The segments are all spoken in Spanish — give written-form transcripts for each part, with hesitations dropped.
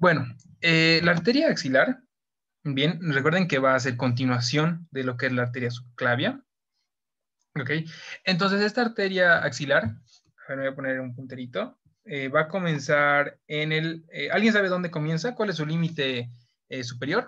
Bueno, la arteria axilar, bien, recuerden que va a ser continuación de lo que es la arteria subclavia. ¿Ok? Entonces, esta arteria axilar, a ver, me voy a poner un punterito, va a comenzar en el... ¿alguien sabe dónde comienza? ¿Cuál es su límite superior?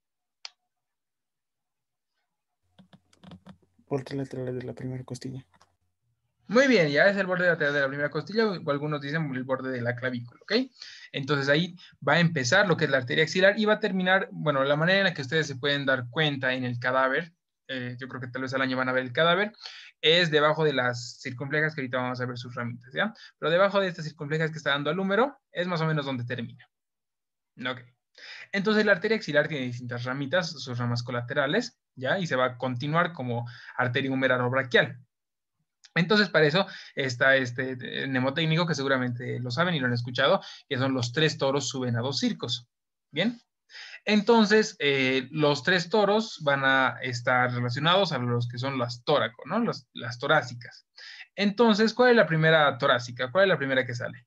Borde lateral de la primera costilla. Muy bien, ya es el borde lateral de la primera costilla, o algunos dicen el borde de la clavícula, ¿ok? Entonces ahí va a empezar lo que es la arteria axilar y va a terminar, bueno, la manera en la que ustedes se pueden dar cuenta en el cadáver, yo creo que tal vez al año van a ver el cadáver, es debajo de las circunflejas, que ahorita vamos a ver sus ramitas, ¿ya? Pero debajo de estas circunflejas que está dando al húmero, es más o menos donde termina. Ok. Entonces la arteria axilar tiene distintas ramitas, sus ramas colaterales, ¿ya? Y se va a continuar como arteria humeral o braquial. Entonces, para eso está este mnemotécnico que seguramente lo saben y lo han escuchado, que son los 3 toros suben a 2 circos. ¿Bien? Entonces, los 3 toros van a estar relacionados a los que son las tóraco, ¿no? Las torácicas. Entonces, ¿cuál es la primera torácica? ¿Cuál es la primera que sale?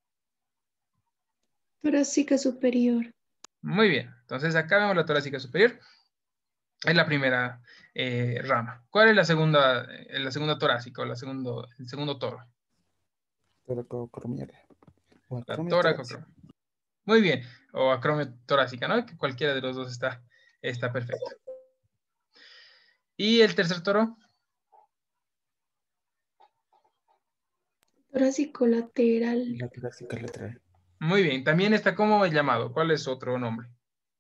Torácica superior. Muy bien. Entonces, acá vemos la torácica superior. Es la primera rama. ¿Cuál es la segunda torácica o el segundo toro? Toracocromial. O La acromio tóraco. Muy bien. O acromio torácica, ¿no? Que cualquiera de los dos está perfecto. ¿Y el tercer toro? Torácico lateral. La torácica lateral. Muy bien. También está como llamado. ¿Cuál es su otro nombre?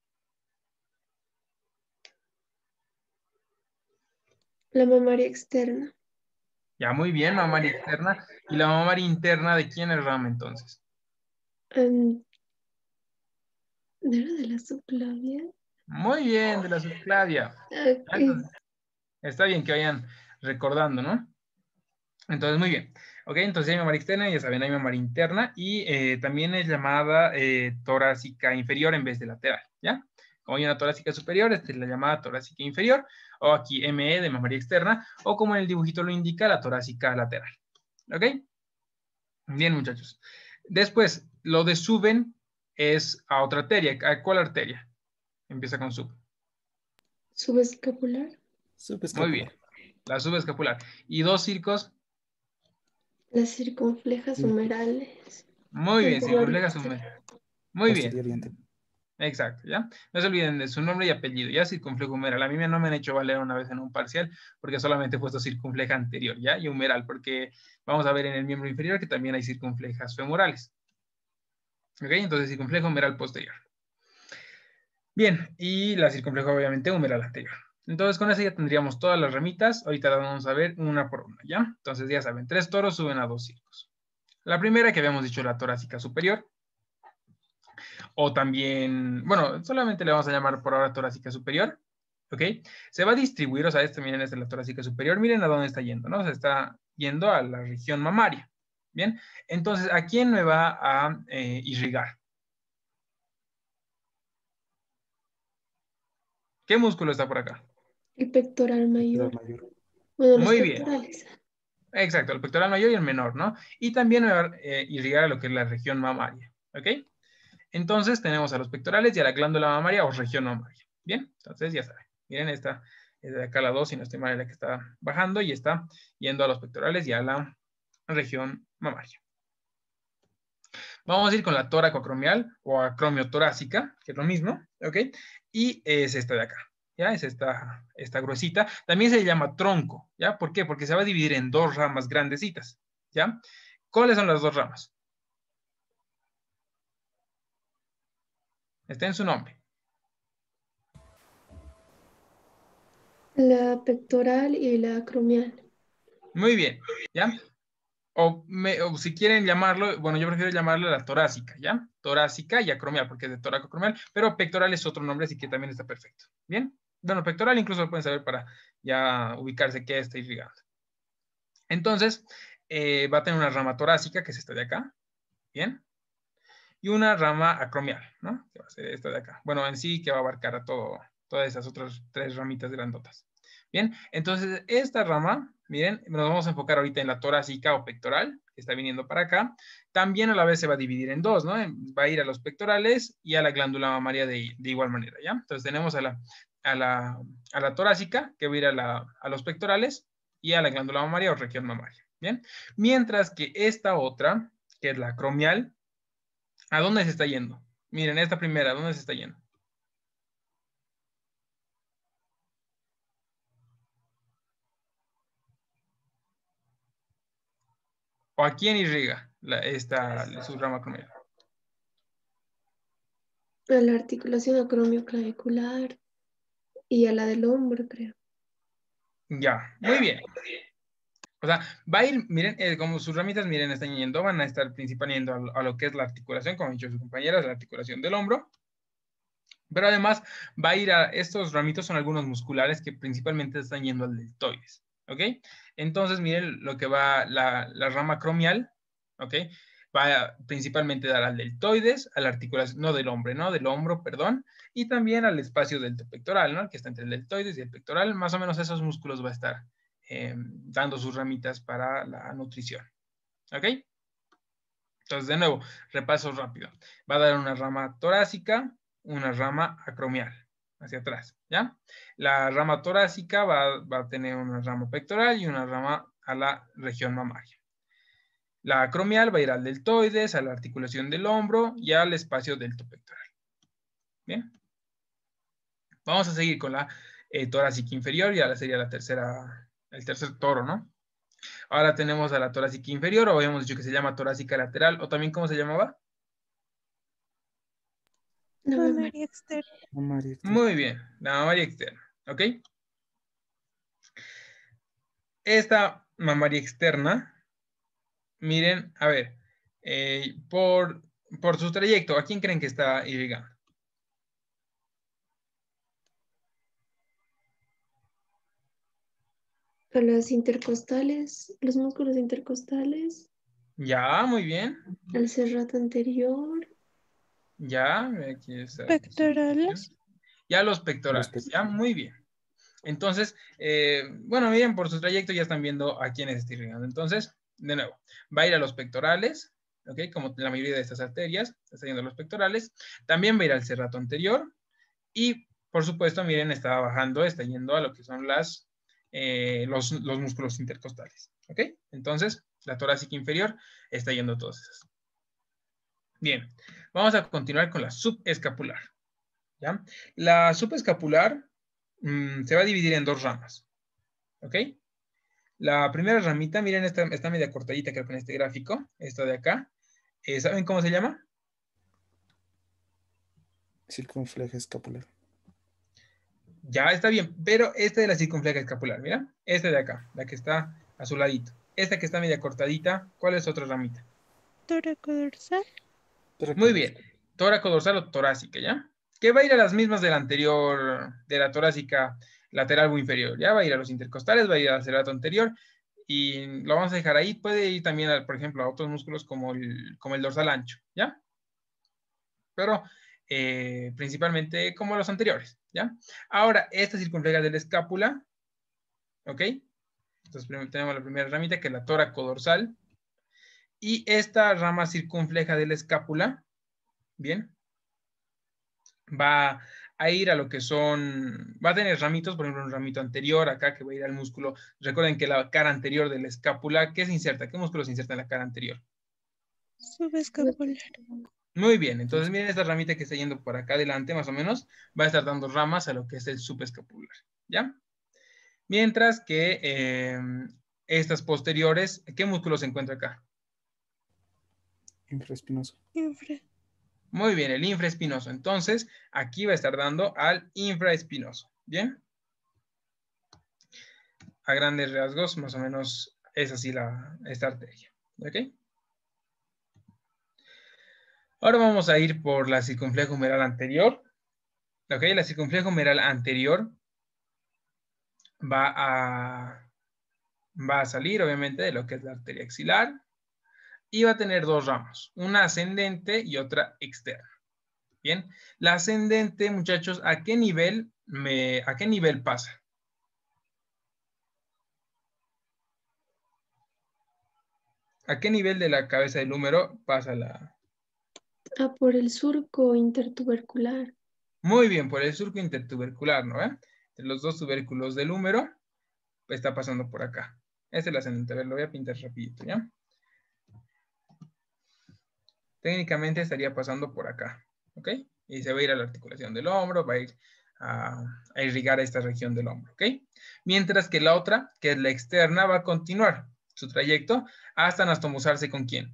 La mamaria externa. Ya, muy bien. Mamaria externa. ¿Y la mamaria interna de quién es rama entonces? ¿No era de la subclavia? Muy bien, de la subclavia. Ok. Entonces, está bien que vayan recordando, ¿no? Entonces, muy bien. Ok, entonces hay mamaria externa, ya saben, hay mamaria interna y también es llamada torácica inferior en vez de lateral, ¿ya? Como hay una torácica superior, esta es la llamada torácica inferior, o aquí ME de mamaria externa, o como en el dibujito lo indica, la torácica lateral. ¿Ok? Bien, muchachos. Después, lo de suben es a otra arteria. ¿A cuál arteria? Empieza con sub. Subescapular. Muy bien. Subescapular. La subescapular. Y 2 circos. Las circunflejas humerales. Muy bien, Anterior y circunflejas posterior. humerales. Muy bien. Posterior y anterior. Exacto, ¿ya? No se olviden de su nombre y apellido, ¿ya? Circunflejo humeral. A mí no me han hecho valer una vez en un parcial porque solamente he puesto circunfleja anterior, ¿ya? Y humeral, porque vamos a ver en el miembro inferior que también hay circunflejas femorales. ¿Ok? Entonces, circunflejo humeral posterior. Bien, y la circunfleja obviamente humeral anterior. Entonces, con eso ya tendríamos todas las ramitas. Ahorita las vamos a ver una por una, ¿ya? Entonces, ya saben, 3 toros suben a 2 circos. La primera que habíamos dicho, la torácica superior. O también, bueno, solamente le vamos a llamar por ahora torácica superior, ¿ok? Se va a distribuir, o sea, miren, esta es la torácica superior, miren a dónde está yendo, ¿no? Se está yendo a la región mamaria, ¿bien? Entonces, ¿a quién me va a irrigar? ¿Qué músculo está por acá? El pectoral Pectoral mayor. mayor. Bueno, los Muy bien, pectorales. exacto, el pectoral mayor y el menor, ¿no? Y también me va a irrigar a lo que es la región mamaria, ¿ok? Entonces tenemos a los pectorales y a la glándula mamaria o región mamaria. Bien, entonces ya saben. Miren, esta es de acá la 2, si no estoy mal, es la que está bajando y está yendo a los pectorales y a la región mamaria. Vamos a ir con la tóraco-acromial o acromio-torácica, que es lo mismo, ¿ok? Y es esta de acá, ¿ya? Es esta gruesita. También se llama tronco, ¿ya? ¿Por qué? Porque se va a dividir en 2 ramas grandecitas, ¿ya? ¿Cuáles son las 2 ramas? Está en su nombre. La pectoral y la acromial. Muy bien, ¿ya? O si quieren llamarlo, bueno, yo prefiero llamarlo la torácica, ¿ya? Torácica y acromial, porque es de toraco-acromial, pero pectoral es otro nombre, así que también está perfecto. ¿Bien? Bueno, pectoral incluso lo pueden saber para ya ubicarse qué está irrigando. Entonces, va a tener una rama torácica, que es esta de acá, ¿bien? Y una rama acromial, ¿no? Que va a ser esta de acá. Bueno, en sí que va a abarcar a todas esas otras 3 ramitas grandotas. Bien, entonces esta rama, miren, nos vamos a enfocar ahorita en la torácica o pectoral, está viniendo para acá, también a la vez se va a dividir en dos, ¿no? Va a ir a los pectorales y a la glándula mamaria de igual manera, ¿ya? Entonces tenemos a la torácica, que va a ir a los pectorales, y a la glándula mamaria o región mamaria, ¿bien? Mientras que esta otra, que es la acromial, ¿a dónde se está yendo? Miren, esta primera, ¿a dónde se está yendo? ¿O a quién irriga su rama acromial? A la articulación acromioclavicular y a la del hombro, creo. Ya, muy bien. O sea, va a ir, miren, como sus ramitas, miren, están yendo, van a estar principalmente a lo que es la articulación, como han dicho sus compañeras, la articulación del hombro. Pero además va a ir estos ramitos son algunos musculares que principalmente están yendo al deltoides, ¿ok? Entonces, miren lo que va la rama acromial, ¿ok? Va a principalmente dar al deltoides, a la articulación, no del hombro, ¿no? Del hombro, perdón, y también al espacio deltopectoral, ¿no? Que está entre el deltoides y el pectoral, más o menos esos músculos va a estar dando sus ramitas para la nutrición, ¿ok? Entonces, de nuevo, repaso rápido. Va a dar una rama torácica, una rama acromial, hacia atrás, ¿ya? La rama torácica va a tener una rama pectoral y una rama a la región mamaria. La acromial va a ir al deltoides, a la articulación del hombro y al espacio deltopectoral. Bien. Vamos a seguir con la torácica inferior, ya sería el tercer toro, ¿no? Ahora tenemos a la torácica inferior, o habíamos dicho que se llama torácica lateral, o también, ¿cómo se llamaba? No, Mamaria externa. Mamaria externa. Muy bien, la mamaria externa, ¿ok? Esta mamaria externa, miren, a ver, por su trayecto, ¿a quién creen que está irrigando? a las intercostales, los músculos intercostales, Ya, muy bien. al serrato anterior, Ya, aquí está. Pectorales. Ya los pectorales, ya, muy bien. Entonces, bueno, miren, por su trayecto ya están viendo a quiénes está irrigando. Entonces, de nuevo, va a ir a los pectorales, ¿ok? Como la mayoría de estas arterias, está yendo a los pectorales. También va a ir al serrato anterior. Y, por supuesto, miren, está bajando, está yendo a lo que son los músculos intercostales, ¿ok? Entonces, la torácica inferior está yendo a todas esas. Bien, vamos a continuar con la subescapular, ¿ya? La subescapular se va a dividir en dos ramas, ¿ok? La primera ramita, miren, está media cortadita, creo que en este gráfico, esta de acá. ¿Saben cómo se llama? Circunfleja escapular. Ya está bien, pero esta de la circunfleja escapular, mira, esta de acá, la que está a su ladito. Esta que está media cortadita, ¿cuál es otra ramita? Toracodorsal. Muy bien, tóraco dorsal o torácica, ¿ya? Que va a ir a las mismas de la anterior, de la torácica lateral o inferior, ¿ya? Va a ir a los intercostales, va a ir al serrato anterior y lo vamos a dejar ahí. Puede ir también, por ejemplo, a otros músculos como el dorsal ancho, ¿ya? Pero principalmente como los anteriores, ¿ya? Ahora, esta circunfleja de la escápula, ¿ok? Entonces tenemos la primera ramita que es la tóraco-dorsal y esta rama circunfleja de la escápula, ¿bien? Va a ir a lo que son, va a tener ramitos, por ejemplo, un ramito anterior acá que va a ir al músculo. Recuerden que la cara anterior de la escápula, ¿qué se inserta? ¿Qué músculo se inserta en la cara anterior? Subescapular. Muy bien, entonces miren esta ramita que está yendo por acá adelante, más o menos, va a estar dando ramas a lo que es el subescapular, ¿ya? Mientras que estas posteriores, ¿qué músculo se encuentra acá? Infraespinoso. Infra. Muy bien, el infraespinoso. Entonces, aquí va a estar dando al infraespinoso, ¿bien? A grandes rasgos, más o menos es así esta arteria, ¿ok? Ahora vamos a ir por la circunfleja humeral anterior, ¿ok? La circunfleja humeral anterior va a salir, obviamente, de lo que es la arteria axilar y va a tener dos ramos, una ascendente y otra externa. Bien, la ascendente, muchachos, ¿a qué nivel pasa? ¿A qué nivel de la cabeza del húmero pasa la...? Ah, por el surco intertubercular. Muy bien, por el surco intertubercular, ¿no? De los dos tubérculos del húmero, pues está pasando por acá. Esta es la ascendente. A ver, lo voy a pintar rapidito, ¿ya? Técnicamente estaría pasando por acá, ¿ok? Y se va a ir a la articulación del hombro, va a ir a irrigar a esta región del hombro, ¿ok? Mientras que la otra, que es la externa, va a continuar su trayecto hasta anastomosarse ¿con quién?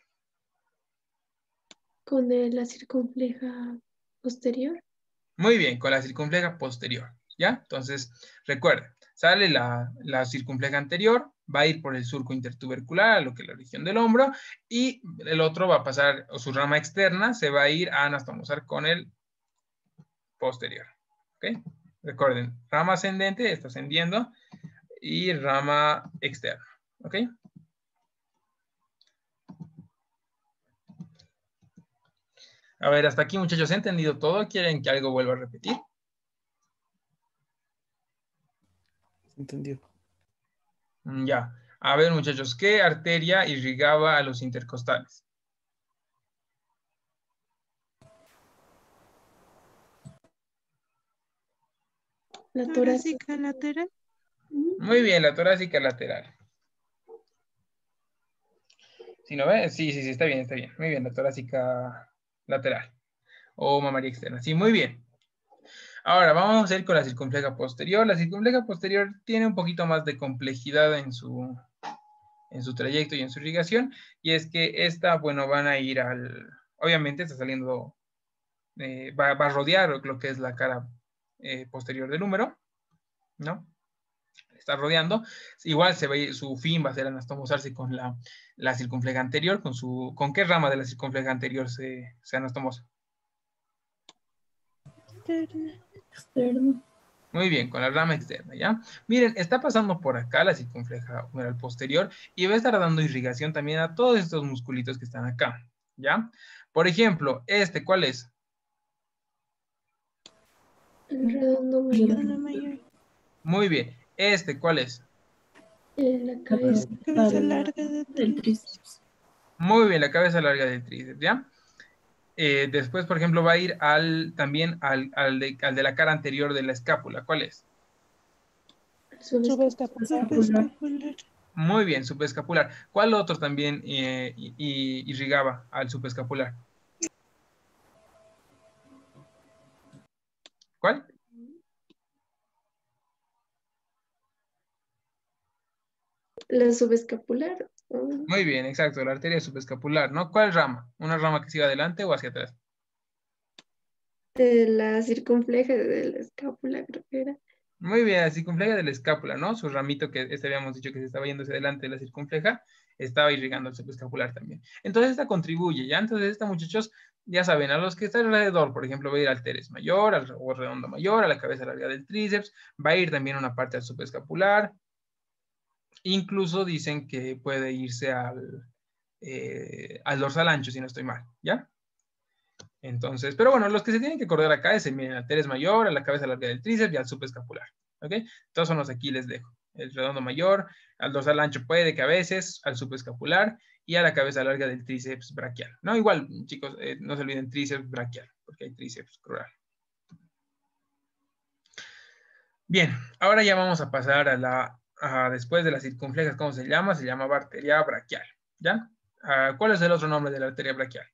Con la circunfleja posterior. Muy bien, con la circunfleja posterior, ¿ya? Entonces, recuerden, sale la circunfleja anterior, va a ir por el surco intertubercular, lo que es la región del hombro, y el otro va a pasar, o su rama externa, se va a ir a anastomosar con el posterior, ¿ok? Recuerden, rama ascendente está ascendiendo y rama externa, ¿ok? A ver, hasta aquí, muchachos, ¿he entendido todo? ¿Quieren que algo vuelva a repetir? Entendió. Ya. A ver, muchachos, ¿qué arteria irrigaba a los intercostales? La torácica. Torácica lateral. Muy bien, la torácica lateral. ¿Sí no ve? Sí, está bien, está bien. Muy bien, la torácica lateral. O mamaria externa. Sí, muy bien. Ahora, vamos a ir con la circunfleja posterior. La circunfleja posterior tiene un poquito más de complejidad en su trayecto y en su irrigación. Y es que esta, bueno, van a ir obviamente está saliendo, va a rodear lo que es la cara posterior del húmero, ¿no? Está rodeando. Igual su fin va a ser anastomosarse con la circunfleja anterior. ¿Con qué rama de la circunfleja anterior se anastomosa? Externa. Externo. Muy bien, con la rama externa, ¿ya? Miren, está pasando por acá la circunfleja humeral posterior y va a estar dando irrigación también a todos estos musculitos que están acá, ¿ya? Por ejemplo, ¿cuál es? El redondo mayor. Redondo mayor. Muy bien. ¿Cuál es? La cabeza. Cabeza larga del del tríceps. Muy bien, la cabeza larga del tríceps, ¿ya? Después, por ejemplo, va a ir también al de la cara anterior de la escápula. ¿Cuál es? subescapular. Muy bien, subescapular. ¿Cuál otro también irrigaba al subescapular? ¿Cuál? La subescapular. Muy bien, exacto, la arteria subescapular, ¿no? ¿Cuál rama? ¿Una rama que siga adelante o hacia atrás? La circunfleja de la escápula, creo que era. Muy bien, la circunfleja de la escápula, ¿no? Su ramito que habíamos dicho que se estaba yendo hacia adelante de la circunfleja, estaba irrigando el subescapular también. Entonces esta contribuye, ¿ya? Entonces esta, muchachos, ya saben, a los que están alrededor, por ejemplo, va a ir al teres mayor, o redondo mayor, a la cabeza larga del tríceps, va a ir también una parte al subescapular. Incluso dicen que puede irse al dorsal ancho, si no estoy mal, ¿ya? Entonces, pero bueno, los que se tienen que acordar acá es el teres mayor, a la cabeza larga del tríceps y al subescapular, ¿ok? Todos son los aquí les dejo. El redondo mayor, al dorsal ancho puede que a veces, al subescapular y a la cabeza larga del tríceps braquial, ¿no? Igual, chicos, no se olviden tríceps braquial, porque hay tríceps crural. Bien, ahora ya vamos a pasar después de las circunflejas, ¿cómo se llama? Se llama arteria braquial, ¿ya? ¿Cuál es el otro nombre de la arteria braquial?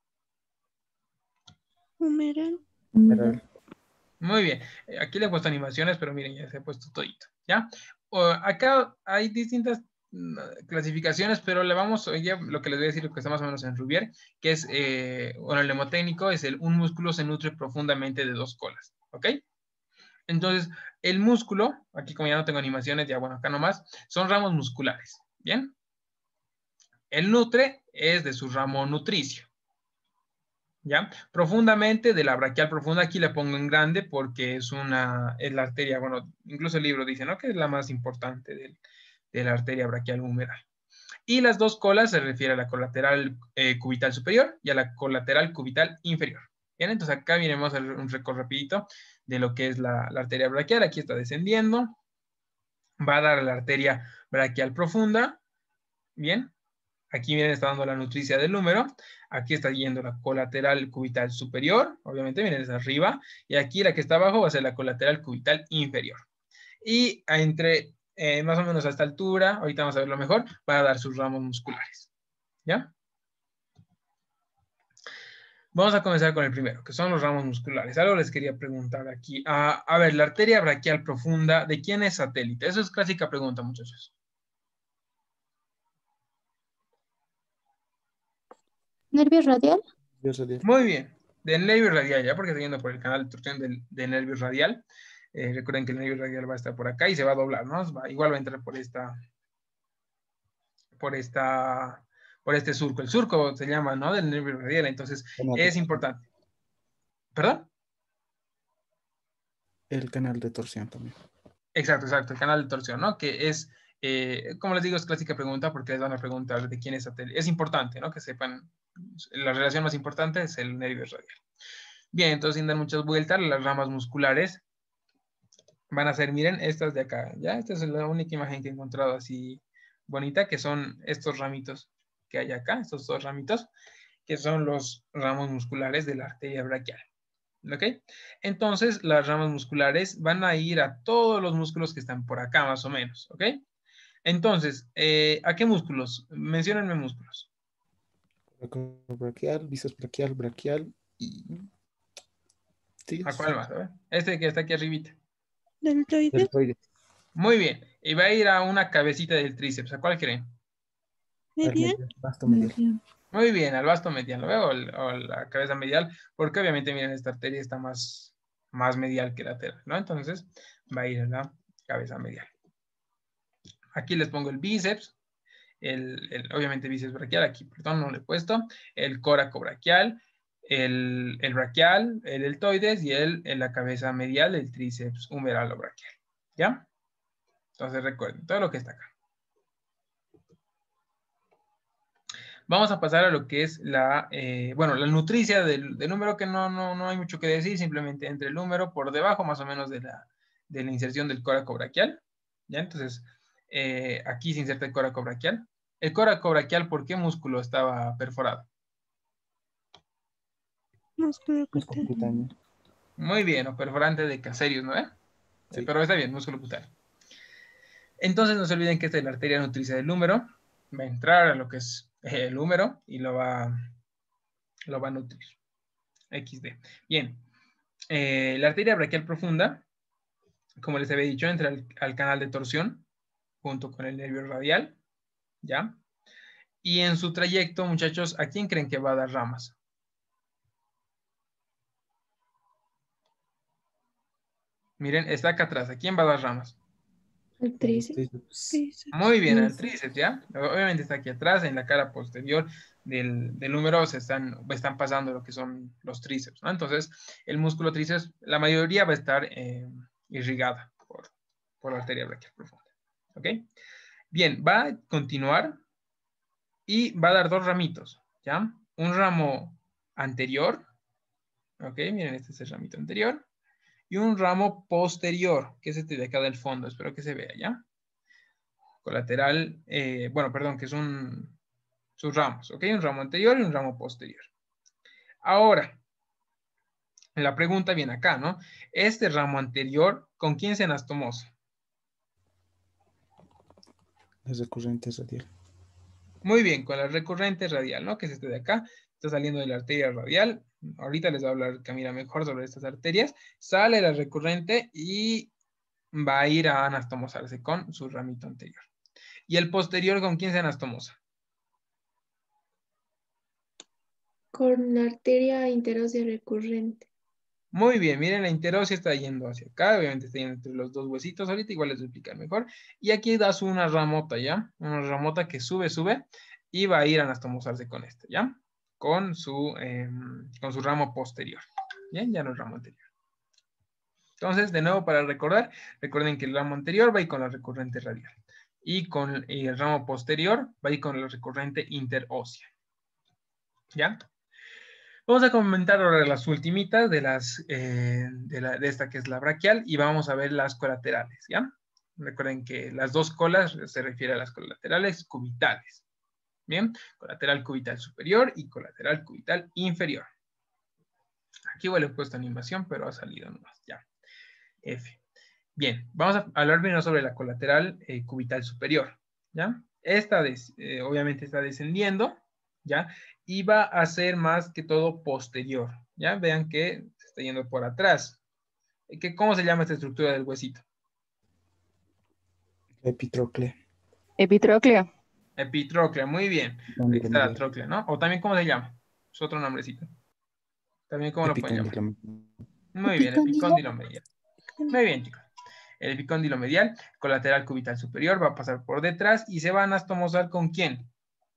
Humeral. Muy bien. Aquí le he puesto animaciones, pero miren, ya se ha puesto todito, ¿ya? Acá hay distintas clasificaciones, pero lo que les voy a decir, lo que está más o menos en Rubier, que es, bueno, el mnemotécnico es un músculo se nutre profundamente de dos colas, ¿ok? Entonces, el músculo, aquí como ya no tengo animaciones, ya bueno, acá nomás, son ramos musculares, ¿bien? El nutre es de su ramo nutricio, ¿ya? Profundamente, de la braquial profunda, aquí le pongo en grande porque es la arteria, bueno, incluso el libro dice, ¿no? Que es la más importante de la arteria braquial humeral. Y las dos colas se refiere a la colateral cubital superior y a la colateral cubital inferior. Bien, entonces acá vienemos a un recorrido rapidito de lo que es la arteria braquial. Aquí está descendiendo. Va a dar a la arteria braquial profunda. Bien. Aquí miren, está dando la nutricia del número. Aquí está yendo la colateral cubital superior. Obviamente, miren, es arriba. Y aquí la que está abajo va a ser la colateral cubital inferior. Y entre más o menos a esta altura, ahorita vamos a verlo mejor, va a dar sus ramos musculares. ¿Ya? Vamos a comenzar con el primero, que son los ramos musculares. Algo les quería preguntar aquí. A ver, la arteria braquial profunda, ¿de quién es satélite? Eso es clásica pregunta, muchachos. ¿Nervio radial? Muy bien. Del nervio radial, ya porque está yendo por el canal de torsión del nervio radial. Recuerden que el nervio radial va a estar por acá y se va a doblar, ¿no? Igual va a entrar por este surco. El surco se llama, ¿no? Del nervio radial, entonces es importante. ¿Perdón? El canal de torsión también. Exacto, el canal de torsión, ¿no? Que es, como les digo, es clásica pregunta porque les van a preguntar de quién es satélite. Es importante, ¿no? Que sepan, la relación más importante es el nervio radial. Bien, entonces sin dar muchas vueltas, las ramas musculares van a ser, miren, estas de acá, ¿ya? Esta es la única imagen que he encontrado así bonita, que son estos ramitos que hay acá, estos dos ramitos, que son los ramos musculares de la arteria braquial. ¿Ok? Entonces, las ramas musculares van a ir a todos los músculos que están por acá, más o menos. ¿Ok? Entonces, ¿a qué músculos? Menciónenme músculos. Braquial, bíceps braquial, braquial y... ¿A cuál más? A ver. Este que está aquí arribita. Deltoides. deltoides. Muy bien. Y va a ir a una cabecita del tríceps. ¿A cuál creen? Medial. Vasto medial. Muy bien, al vasto medial, ¿lo veo? O la cabeza medial, porque obviamente, miren, esta arteria está más medial que lateral, ¿no? Entonces, va a ir a la cabeza medial. Aquí les pongo el bíceps, obviamente bíceps braquial, aquí, perdón, no lo he puesto, el coracobraquial, el braquial, el deltoides y la cabeza medial, el tríceps humeralobraquial, ¿ya? Entonces, recuerden, todo lo que está acá. Vamos a pasar a lo que es la nutricia del número, que no hay mucho que decir, simplemente entre el número por debajo más o menos de la inserción del coracobraquial. ¿Ya? Entonces, aquí se inserta el coracobraquial. El coracobraquial, ¿por qué músculo estaba perforado? Músculo cutáneo. Cutáneo. Muy bien, o perforante de Caserius, ¿no? Sí. Pero está bien, músculo cutáneo. Entonces, no se olviden que esta es la arteria nutricia del número. Va a entrar a lo que es el número y lo va a nutrir. XD. Bien. La arteria braquial profunda, como les había dicho, entra al canal de torsión junto con el nervio radial. ¿Ya? Y en su trayecto, muchachos, ¿a quién creen que va a dar ramas? Miren, está acá atrás. ¿A quién va a dar ramas? El tríceps. Bíceps. Muy bien, al tríceps, ¿ya? Obviamente está aquí atrás, en la cara posterior del número están pasando lo que son los tríceps, ¿no? Entonces, el músculo tríceps, la mayoría va a estar irrigada por la arteria braquial profunda, ¿ok? Bien, va a continuar y va a dar dos ramitos, ¿ya? Un ramo anterior, ¿ok? Miren, este es el ramito anterior, y un ramo posterior, que es este de acá del fondo, espero que se vea, ¿ya? Colateral, que son sus ramos, ¿ok? Un ramo anterior y un ramo posterior. Ahora, la pregunta viene acá, ¿no? Este ramo anterior, ¿con quién se anastomosa? Las recurrentes radial. Muy bien, con la recurrente radial, ¿no? Que es este de acá, está saliendo de la arteria radial. Ahorita les voy a hablar, Camila, mejor sobre estas arterias. Sale la recurrente y va a ir a anastomosarse con su ramito anterior. ¿Y el posterior con quién se anastomosa? Con la arteria interósea recurrente. Muy bien, miren, la interósea está yendo hacia acá, obviamente está yendo entre los dos huesitos, ahorita igual les voy a explicar mejor. Y aquí das una ramota, ¿ya? Una ramota que sube, y va a ir a anastomosarse con este, ¿ya? Con su ramo posterior, ¿bien? Ya no el ramo anterior. Entonces, de nuevo, para recordar, recuerden que el ramo anterior va a ir con la recurrente radial. Y con el ramo posterior va a ir con la recurrente interósea. ¿Ya? Vamos a comentar ahora las ultimitas de esta que es la braquial y vamos a ver las colaterales, ¿ya? Recuerden que las dos colas se refiere a las colaterales cubitales, Bien, colateral cubital superior y colateral cubital inferior. Aquí le he puesto animación, pero ha salido nomás, ya. F. Bien, vamos a hablar primero sobre la colateral cubital superior, ¿ya? Esta obviamente está descendiendo, ¿ya? Y va a ser más que todo posterior, ¿ya? Vean que se está yendo por atrás. ¿Cómo se llama esta estructura del huesito? Epitróclea. Epitróclea. Epitróclea, muy bien. Aquí está la tróclea, ¿no? O también, ¿cómo se llama? Es otro nombrecito. También, ¿cómo lo pueden llamar? Muy bien, epicóndilo medial. Muy bien, chicos. El epicóndilo medial, colateral cubital superior, va a pasar por detrás y se va a anastomosar ¿con quién?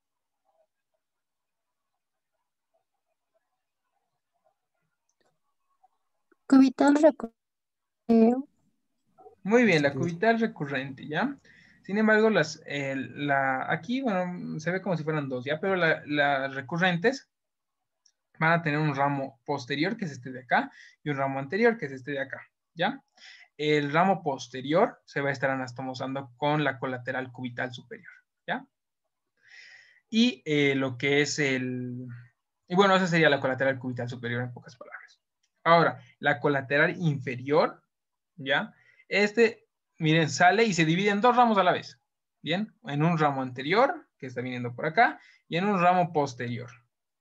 Cubital recurrente. Muy bien, la cubital recurrente, ¿ya? Sin embargo, aquí, bueno, se ve como si fueran dos, ¿ya? Pero las recurrentes van a tener un ramo posterior, que es este de acá, y un ramo anterior, que es este de acá, ¿ya? El ramo posterior se va a estar anastomosando con la colateral cubital superior, ¿ya? Y lo que es y bueno, esa sería la colateral cubital superior en pocas palabras. Ahora, la colateral inferior, ¿ya? Miren, sale y se divide en dos ramos a la vez, ¿bien? En un ramo anterior, que está viniendo por acá, y en un ramo posterior.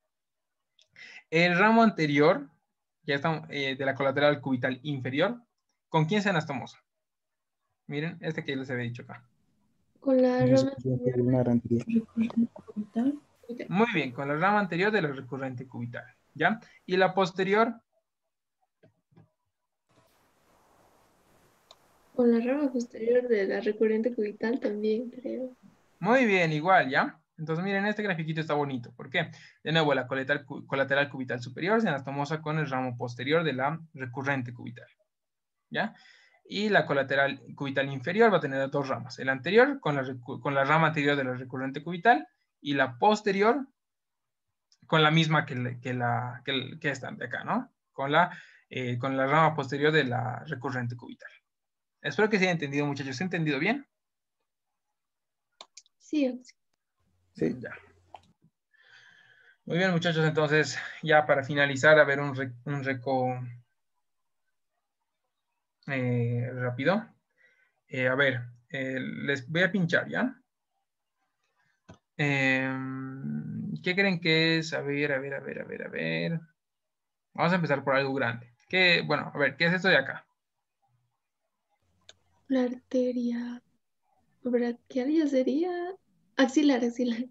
El ramo anterior, ya está, de la colateral cubital inferior, ¿con quién se anastomosa? Miren, este que les había dicho acá. Con la rama anterior. cubital. Muy bien, con la rama anterior de la recurrente cubital, ¿ya? Y la posterior, Con la rama posterior de la recurrente cubital también, creo. muy bien, igual, ¿ya? Entonces, miren, este grafiquito está bonito. ¿Por qué? De nuevo, la colateral cubital superior se anastomosa con el ramo posterior de la recurrente cubital, ¿ya? Y la colateral cubital inferior va a tener dos ramas. El anterior con la rama anterior de la recurrente cubital y la posterior con la misma que están de acá, ¿no? Con la rama posterior de la recurrente cubital. Espero que se haya entendido, muchachos. ¿Se ha entendido bien? Sí. Sí. Ya. Muy bien, muchachos. Entonces, ya para finalizar, a ver un reco rápido. A ver, les voy a pinchar, ¿ya? ¿Qué creen que es? A ver. Vamos a empezar por algo grande. Bueno, a ver, ¿qué es esto de acá? La arteria braquial ya sería axilar.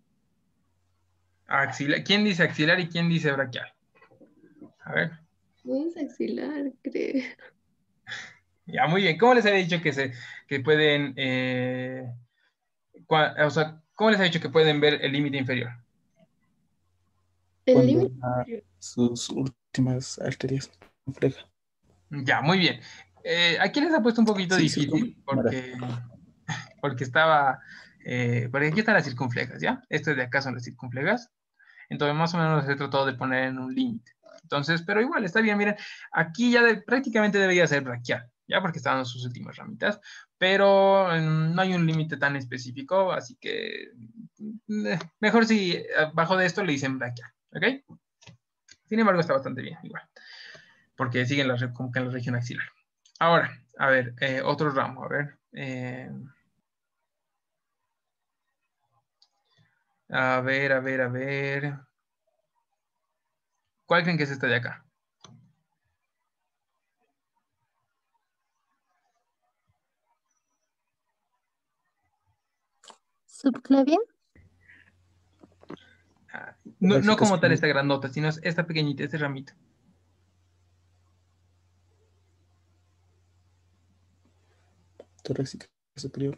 Axilar. ¿Quién dice axilar y quién dice braquial? A ver. No es axilar, creo. Ya, muy bien. ¿Cómo les había dicho que pueden, o sea, cómo les ha dicho que pueden ver el límite inferior? El Cuando límite. sus últimas arterias complejas. Ya, muy bien. Aquí les ha puesto un poquito Sí, difícil porque estaba, porque aquí están las circunflejas, ¿ya? Estas de acá son las circunflejas. Entonces, más o menos he tratado de poner en un límite. Entonces, pero igual, está bien, miren, aquí ya prácticamente debería ser braquial, ¿ya? Porque estaban en sus últimas ramitas, pero no hay un límite tan específico, así que mejor si abajo de esto le dicen braquial, ¿ok? Sin embargo, está bastante bien, igual, porque siguen como que en la región axilar. Ahora, a ver, otro ramo, a ver. A ver. ¿Cuál creen que es esta de acá? Subclavia. No como tal esta grandota, sino esta pequeñita, este ramito. Torácica superior.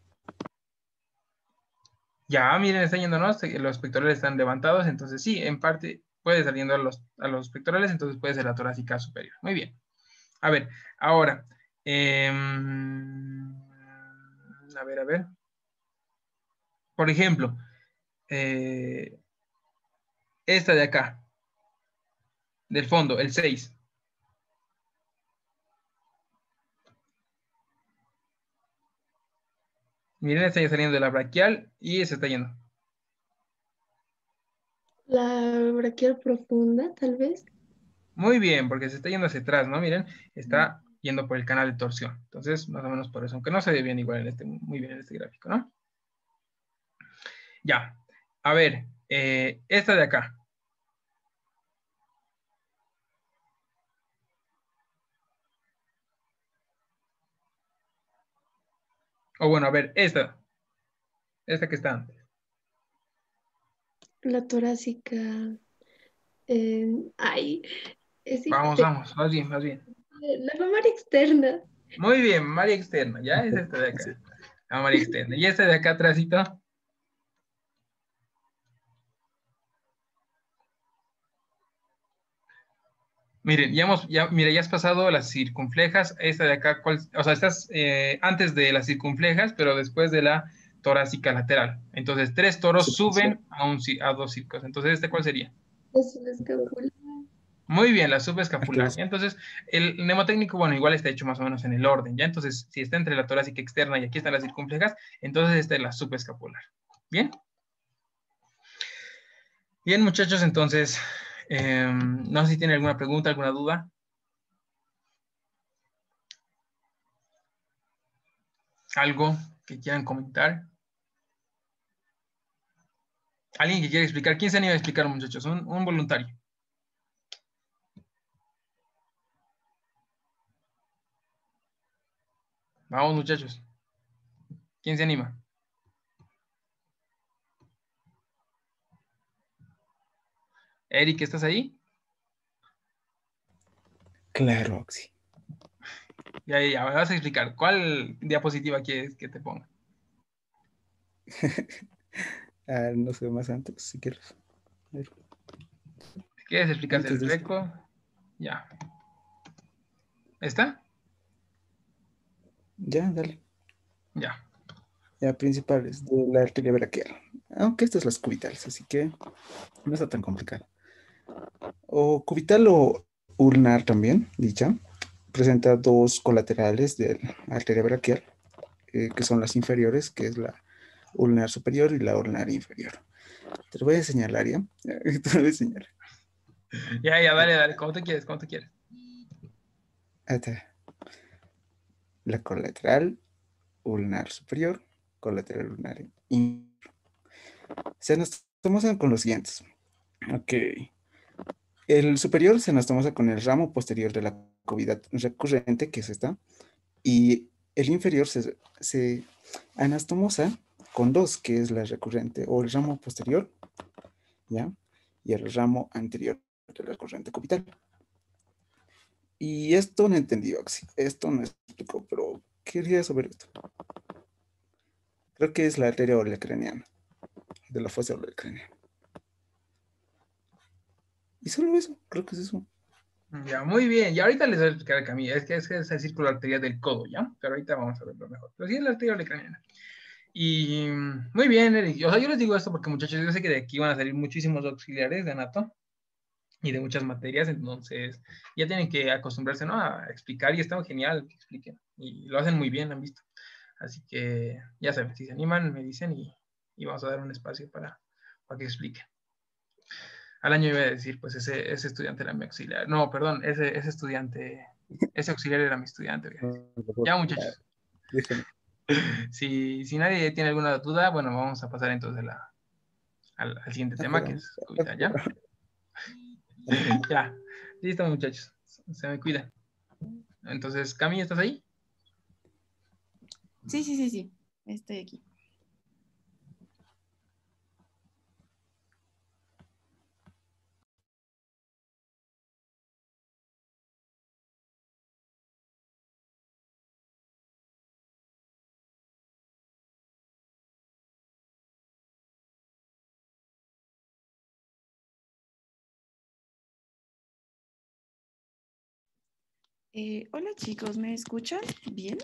Ya, miren, está yendo, ¿no? Los pectorales están levantados, entonces sí, en parte puede saliendo a los pectorales, entonces puede ser la torácica superior. Muy bien. A ver, ahora. A ver. Por ejemplo, esta de acá, del fondo, el 6. Miren, está ya saliendo de la braquial y se está yendo. La braquial profunda, tal vez. Muy bien, porque se está yendo hacia atrás, ¿no? Miren, está yendo por el canal de torsión. Entonces, más o menos por eso, aunque no se ve bien igual en este, muy bien en este gráfico, ¿no? Ya. A ver, esta de acá. O bueno, a ver, esta. Esta que está antes. La torácica. Ay, es Vamos, externa. vamos, más bien, más bien. La mamaria externa. Muy bien, María externa, ya es esta de Sí. acá. La María externa. Y esta de acá atrásito. Miren, mira, ya has pasado las circunflejas. Esta de acá, o sea, estás antes de las circunflejas, pero después de la torácica lateral. Entonces, 3 toros Superficial. suben a 2 circos. Entonces, ¿este cuál sería? Es una escápula. Muy bien, la subescapular. Arterias. ¿Ya? Entonces, el mnemotécnico, bueno, igual está hecho más o menos en el orden. ¿Ya? Entonces, si está entre la torácica externa y aquí están las circunflejas, entonces esta es la subescapular. ¿Bien? Bien, muchachos, entonces, no sé si tienen alguna pregunta, alguna duda. Algo que quieran comentar. ¿Alguien que quiera explicar? ¿Quién se anima a explicar, muchachos? Un voluntario. Vamos, muchachos. ¿Quién se anima? Eric, ¿estás ahí? Claro, Oxy. Ya, ya, me vas a explicar. ¿Cuál diapositiva quieres que te ponga? No sé más antes, si quieres. A ver, ¿Quieres explicar antes el de esto. reco? Ya. ¿Está? Ya, dale. Ya. Ya, principales de la arteria braquial. Aunque estas las cubitales, así que no está tan complicado. O cubital o ulnar también, dicha. Presenta dos colaterales de la arteria braquial, que son las inferiores, que es la ulnar superior y la ulnar inferior. Te lo voy a señalar, ¿ya? Te lo voy a señalar. Ya, ya, dale, dale. ¿Cómo te quieres? ¿Cómo te quieres? Ahí está. La colateral ulnar superior, colateral ulnar inferior. Se anastomosan con los siguientes. Ok. El superior se anastomosa con el ramo posterior de la cavidad recurrente, que es esta, y el inferior se anastomosa con dos, que es la recurrente, o el ramo posterior, ¿ya? Y el ramo anterior de la recurrente cubital. Y esto no entendí, Oxy. Esto no explicó, pero quería saber esto. Creo que es la arteria olecraniana, de la fosa olecraniana. Y solo eso, creo que es eso. Ya, muy bien. Y ahorita les voy a explicar a mí. Es el círculo arterial del codo, ¿ya? Pero ahorita vamos a verlo mejor. Pero sí es la arteria olecraniana. Y muy bien, Eric. O sea, yo les digo esto porque, muchachos, yo sé que de aquí van a salir muchísimos auxiliares de anato y de muchas materias, entonces ya tienen que acostumbrarse, ¿no? A explicar y está genial que expliquen. Y lo hacen muy bien, han visto. Así que ya saben, si se animan, me dicen y vamos a dar un espacio para que expliquen. Al año iba a decir, pues ese estudiante era mi auxiliar. No, perdón, ese estudiante, ese auxiliar era mi estudiante. Voy a decir. Ya, muchachos. Déjame. Si nadie tiene alguna duda, bueno, vamos a pasar entonces al siguiente tema, que Afuera, es cubital, ¿ya? afuera. Ya, listo, muchachos. Se me cuidan. Entonces, Cami, ¿estás ahí? Sí, sí, sí, sí. Estoy aquí. Hola chicos, ¿me escuchan bien?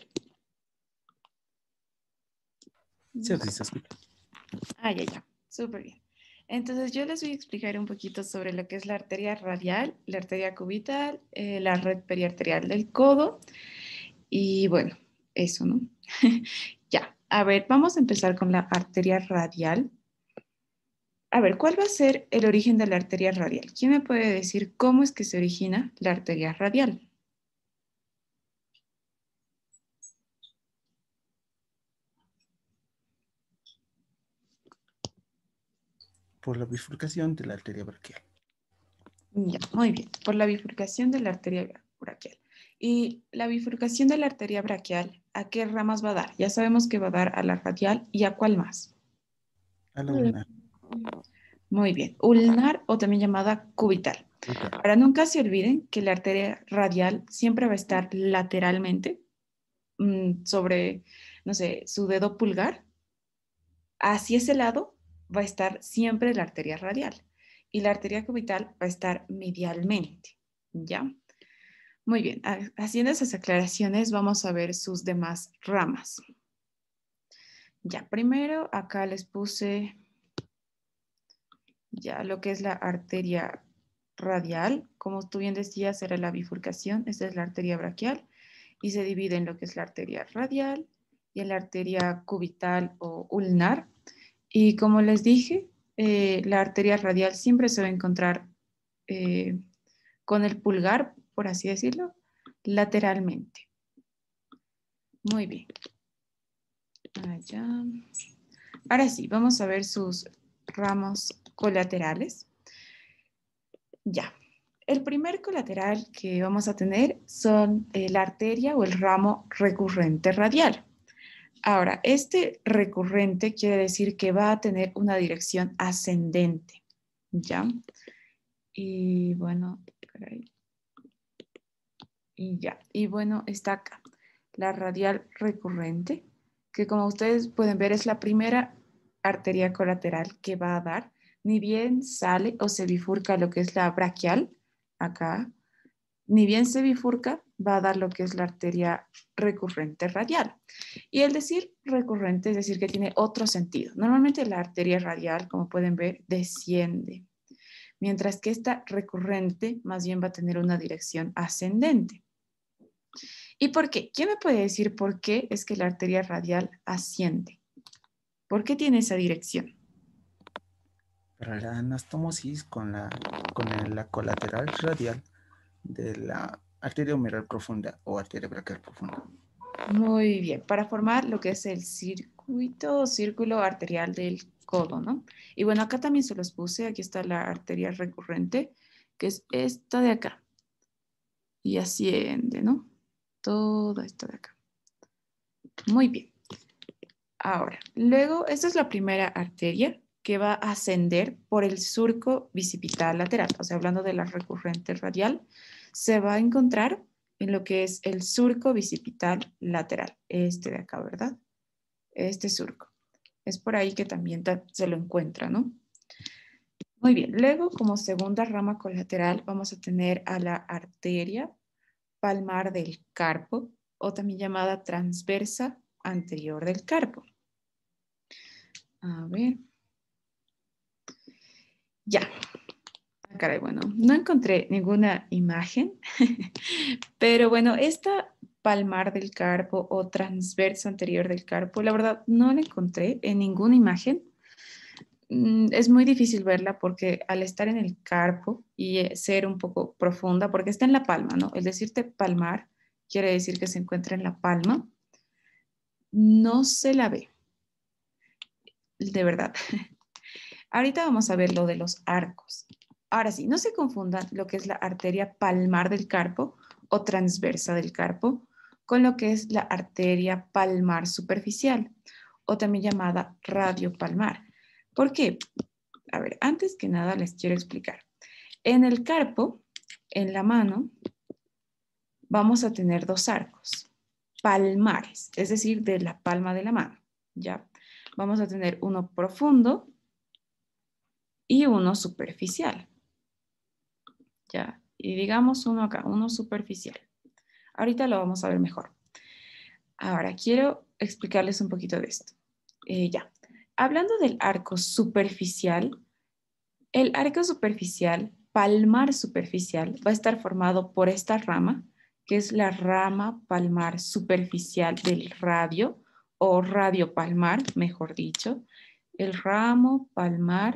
Sí, Oxy, se escucha. Ah, ya, súper bien. Entonces yo les voy a explicar un poquito sobre lo que es la arteria radial, la arteria cubital, la red periarterial del codo y bueno, eso, ¿no? Ya, a ver, vamos a empezar con la arteria radial. A ver, ¿cuál va a ser el origen de la arteria radial? ¿Quién me puede decir cómo es que se origina la arteria radial? Por la bifurcación de la arteria braquial. Ya, muy bien. Por la bifurcación de la arteria braquial. Y la bifurcación de la arteria braquial, ¿a qué ramas va a dar? Ya sabemos que va a dar a la radial y ¿a cuál más? A la ulnar. Muy bien. Ulnar o también llamada cubital. Ahora, nunca se olviden que la arteria radial siempre va a estar lateralmente sobre, no sé, su dedo pulgar. Hacia ese lado va a estar siempre la arteria radial y la arteria cubital va a estar medialmente, ¿ya? Muy bien, haciendo esas aclaraciones vamos a ver sus demás ramas. Ya, primero acá les puse ya lo que es la arteria radial. Como tú bien decías, era la bifurcación. Esta es la arteria braquial y se divide en lo que es la arteria radial y en la arteria cubital o ulnar. Y como les dije, la arteria radial siempre se va a encontrar con el pulgar, por así decirlo, lateralmente. Muy bien. Allá. Ahora sí, vamos a ver sus ramos colaterales. Ya. El primer colateral que vamos a tener son la arteria o el ramo recurrente radial. Ahora, este recurrente quiere decir que va a tener una dirección ascendente, ¿ya? Y bueno, por ahí. Y ya. Y bueno, está acá, la radial recurrente, que como ustedes pueden ver es la primera arteria colateral que va a dar, ni bien sale o se bifurca lo que es la braquial, acá, ni bien se bifurca, va a dar lo que es la arteria recurrente radial. Y el decir recurrente es decir que tiene otro sentido. Normalmente la arteria radial, como pueden ver, desciende, mientras que esta recurrente más bien va a tener una dirección ascendente. ¿Y por qué? ¿Quién me puede decir por qué es que la arteria radial asciende? ¿Por qué tiene esa dirección? Para la anastomosis con la colateral radial de la arteria humeral profunda o arteria braquial profunda. Muy bien, para formar lo que es el circuito o círculo arterial del codo, ¿no? Y bueno, acá también se los puse, aquí está la arteria recurrente, que es esta de acá. Y asciende, ¿no? Todo esto de acá. Muy bien. Ahora, luego, esta es la primera arteria que va a ascender por el surco bicipital lateral. O sea, hablando de la recurrente radial, se va a encontrar en lo que es el surco bicipital lateral. Este de acá, ¿verdad? Este surco. Es por ahí que también se lo encuentra, ¿no? Muy bien. Luego, como segunda rama colateral, vamos a tener a la arteria palmar del carpo, o también llamada transversa anterior del carpo. A ver. Ya. Caray, bueno, no encontré ninguna imagen, pero bueno, esta palmar del carpo o transverso anterior del carpo, la verdad no la encontré en ninguna imagen. Es muy difícil verla porque al estar en el carpo y ser un poco profunda, porque está en la palma, ¿no? El decirte palmar quiere decir que se encuentra en la palma. No se la ve, de verdad. Ahorita vamos a ver lo de los arcos. Ahora sí, no se confundan lo que es la arteria palmar del carpo o transversa del carpo con lo que es la arteria palmar superficial o también llamada radiopalmar. ¿Por qué? A ver, antes que nada les quiero explicar. En el carpo, en la mano, vamos a tener dos arcos palmares, es decir, de la palma de la mano, ¿ya? Vamos a tener uno profundo y uno superficial, ¿ya? Y digamos uno acá, uno superficial. Ahorita lo vamos a ver mejor. Ahora, quiero explicarles un poquito de esto. Ya. Hablando del arco superficial, el arco superficial, palmar superficial, va a estar formado por esta rama, que es la rama palmar superficial del radio, o radio palmar, mejor dicho, el ramo palmar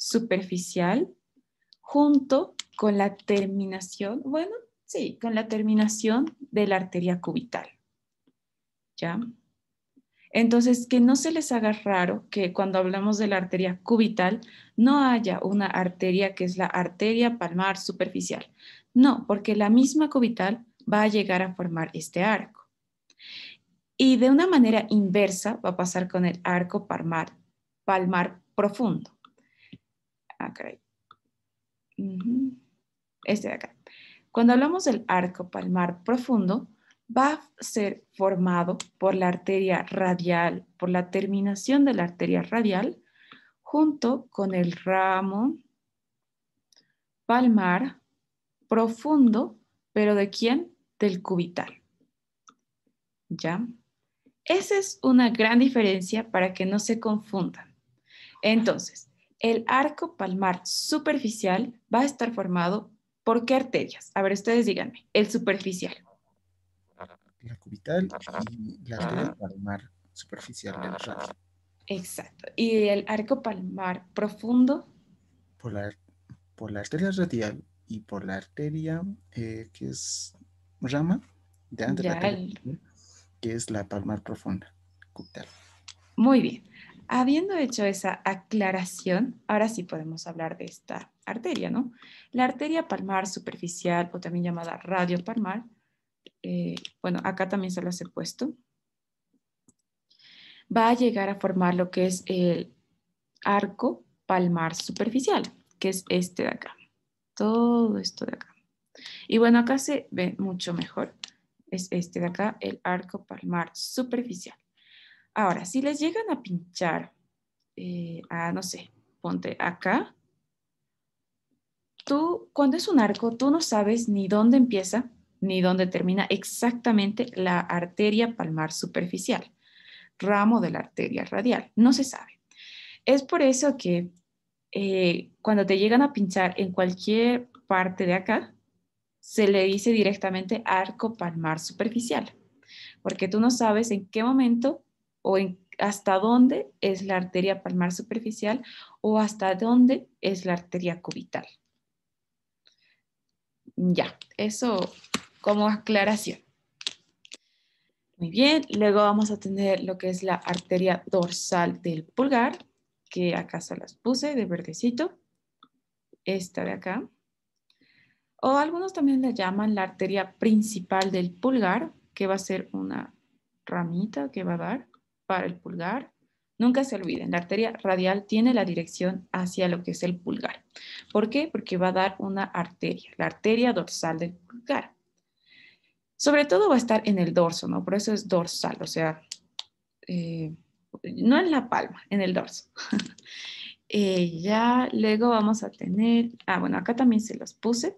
superficial junto con la terminación, bueno, sí, con la terminación de la arteria cubital. ¿Ya? Entonces, que no se les haga raro que cuando hablamos de la arteria cubital no haya una arteria que es la arteria palmar superficial. No, porque la misma cubital va a llegar a formar este arco. Y de una manera inversa va a pasar con el arco palmar profundo. Acá. Este de acá. Cuando hablamos del arco palmar profundo, va a ser formado por la arteria radial, por la terminación de la arteria radial, junto con el ramo palmar profundo, pero ¿de quién? Del cubital. ¿Ya? Esa es una gran diferencia para que no se confundan. Entonces, el arco palmar superficial va a estar formado ¿por qué arterias? A ver, ustedes díganme. El superficial. La cubital y la arteria palmar superficial del radio. Exacto. ¿Y el arco palmar profundo? Por la arteria radial y por la arteria que es rama de antes de la Ya, arteria, que es la palmar profunda, cubital. Muy bien. Habiendo hecho esa aclaración, ahora sí podemos hablar de esta arteria, ¿no? La arteria palmar superficial, o también llamada radiopalmar, bueno, acá también se las he puesto, va a llegar a formar lo que es el arco palmar superficial, que es este de acá. Todo esto de acá. Y bueno, acá se ve mucho mejor. Es este de acá, el arco palmar superficial. Ahora, si les llegan a pinchar, no sé, ponte acá. Tú, cuando es un arco, tú no sabes ni dónde empieza ni dónde termina exactamente la arteria palmar superficial, ramo de la arteria radial. No se sabe. Es por eso que cuando te llegan a pinchar en cualquier parte de acá, se le dice directamente arco palmar superficial, porque tú no sabes en qué momento o hasta dónde es la arteria palmar superficial o hasta dónde es la arteria cubital. Ya, eso como aclaración. Muy bien, luego vamos a tener lo que es la arteria dorsal del pulgar, que acá se las puse de verdecito. Esta de acá. O algunos también le llaman la arteria principal del pulgar, que va a ser una ramita que va a dar para el pulgar. Nunca se olviden, la arteria radial tiene la dirección hacia lo que es el pulgar. ¿Por qué? Porque va a dar una arteria, la arteria dorsal del pulgar. Sobre todo va a estar en el dorso, ¿no? Por eso es dorsal, o sea, no en la palma, en el dorso. Ya luego vamos a tener, bueno, acá también se los puse.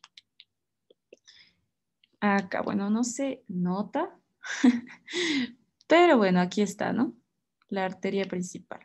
Acá, bueno, no se nota, pero bueno, aquí está, ¿no? La arteria principal.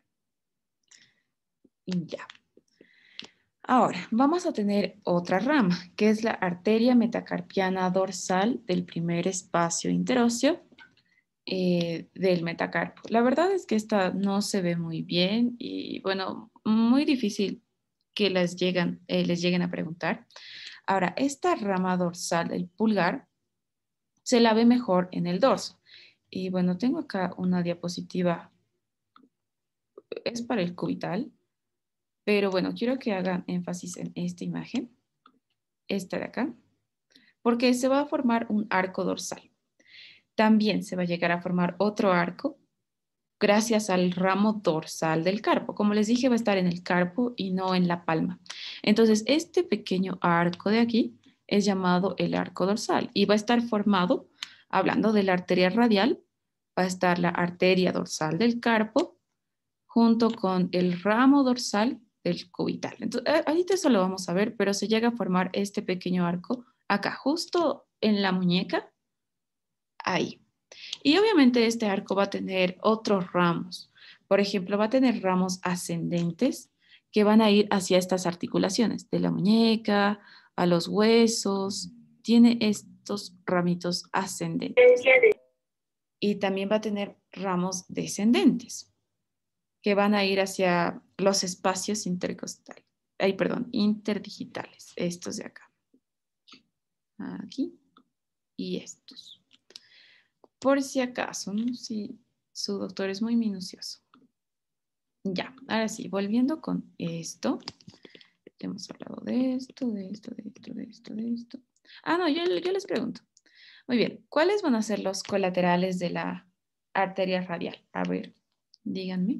Y ya. Ahora, vamos a tener otra rama, que es la arteria metacarpiana dorsal del primer espacio interóseo del metacarpo. La verdad es que esta no se ve muy bien y, bueno, muy difícil que les lleguen a preguntar. Ahora, esta rama dorsal del pulgar se la ve mejor en el dorso. Y bueno, tengo acá una diapositiva, es para el cubital, pero bueno, quiero que hagan énfasis en esta imagen, esta de acá, porque se va a formar un arco dorsal. También se va a llegar a formar otro arco gracias al ramo dorsal del carpo. Como les dije, va a estar en el carpo y no en la palma. Entonces, este pequeño arco de aquí es llamado el arco dorsal y va a estar formado, hablando de la arteria radial, va a estar la arteria dorsal del carpo junto con el ramo dorsal del cubital. Entonces, ahorita eso lo vamos a ver, pero se llega a formar este pequeño arco acá, justo en la muñeca, ahí. Y obviamente este arco va a tener otros ramos. Por ejemplo, va a tener ramos ascendentes que van a ir hacia estas articulaciones, de la muñeca, a los huesos. Tiene estos ramitos ascendentes. Y también va a tener ramos descendentes. que van a ir hacia los espacios intercostales. Interdigitales. Estos de acá. Aquí. Y estos. Por si acaso, ¿no? Si su doctor es muy minucioso. Ya, ahora sí, volviendo con esto. Ya hemos hablado de esto, de esto, de esto, de esto, de esto. Ah, no, yo les pregunto. Muy bien, ¿cuáles van a ser los colaterales de la arteria radial? A ver, díganme.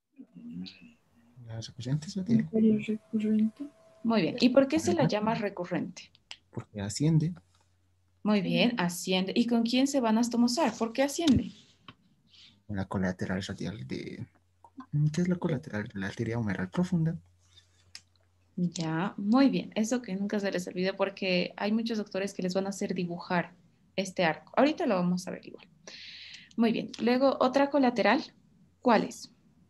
Las recurrentes radial, Arteria recurrente. Muy bien, ¿y por qué se la llama recurrente? porque asciende. Muy bien, asciende. ¿Y con quién se van a estomosar? ¿Por qué asciende? La colateral radial de... ¿Qué es la colateral de la arteria humeral profunda? Ya, muy bien. Eso que nunca se les olvide porque hay muchos doctores que les van a hacer dibujar este arco. Ahorita lo vamos a ver igual. Muy bien. Luego, otra colateral. ¿Cuál es?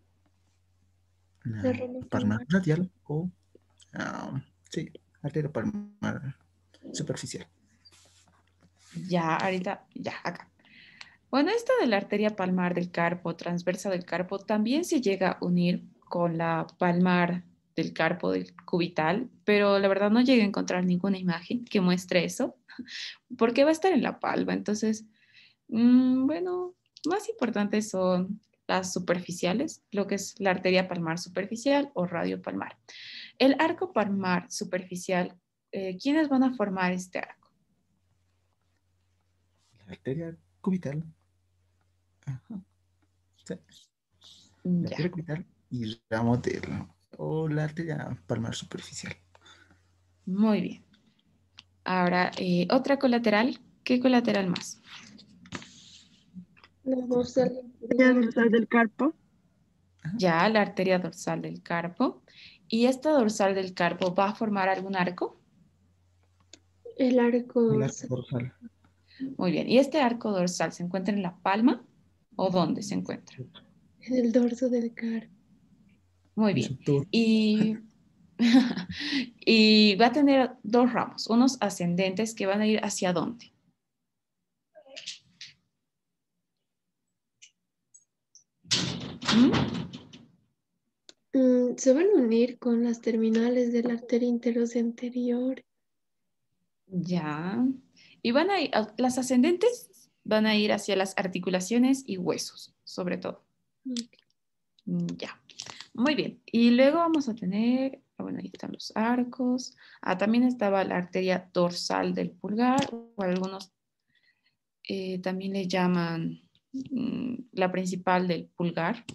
La palmar radial o... sí, arteria palmar superficial. Ya, ahorita, ya, acá. Bueno, esta de la arteria palmar del carpo, transversa del carpo, también se llega a unir con la palmar del carpo del cubital, pero la verdad no llegué a encontrar ninguna imagen que muestre eso, porque va a estar en la palma. Entonces, bueno, más importantes son las superficiales, lo que es la arteria palmar superficial o radiopalmar. El arco palmar superficial, ¿quiénes van a formar este arco? La arteria cubital. Ajá. Sí. La Ya, arteria cubital y ramo del... o la arteria palmar superficial. muy bien. Ahora, otra colateral. ¿Qué colateral más? La dorsal Arteria dorsal del carpo. Ya, la arteria dorsal del carpo. ¿Y esta dorsal del carpo va a formar algún arco? el arco El arco dorsal dorsal. Muy bien. ¿Y este arco dorsal se encuentra en la palma o dónde se encuentra? en el dorso del carpo. Muy bien. Y, y va a tener dos ramos, unos ascendentes que van a ir hacia dónde. ¿Mm? Se van a unir con las terminales de la arteria interosa anterior. Ya. Y van a ir, las ascendentes van a ir hacia las articulaciones y huesos, sobre todo. Ya. Muy bien. Y luego vamos a tener, bueno, ahí están los arcos. También estaba la arteria dorsal del pulgar, o algunos también le llaman la principal del pulgar.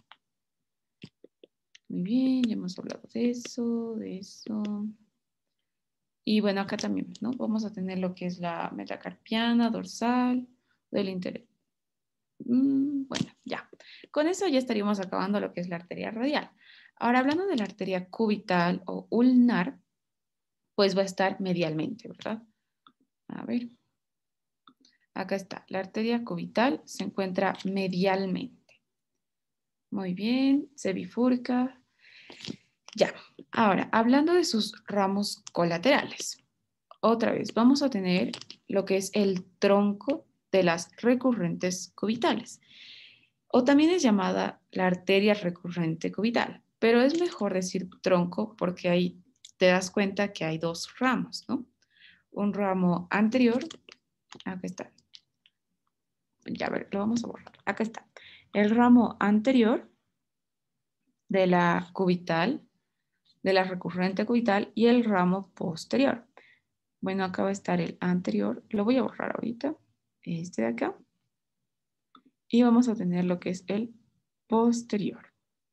Muy bien, ya hemos hablado de eso, de eso. Y bueno, acá también, ¿no? Vamos a tener lo que es la metacarpiana dorsal del interior. Bueno, ya. Con eso ya estaríamos acabando lo que es la arteria radial. Ahora, hablando de la arteria cubital o ulnar, pues va a estar medialmente, ¿verdad? A ver. Acá está. La arteria cubital se encuentra medialmente. Muy bien, se bifurca. Ya. Ahora, hablando de sus ramos colaterales. Otra vez, vamos a tener lo que es el tronco de las recurrentes cubitales. O también es llamada la arteria recurrente cubital, pero es mejor decir tronco porque ahí te das cuenta que hay dos ramos, ¿no? Un ramo anterior, acá está. Ya, a ver, lo vamos a borrar. Acá está. El ramo anterior de la cubital, de la recurrente cubital y el ramo posterior. Bueno, acá va a estar el anterior. Lo voy a borrar ahorita. Este de acá. Y vamos a tener lo que es el posterior.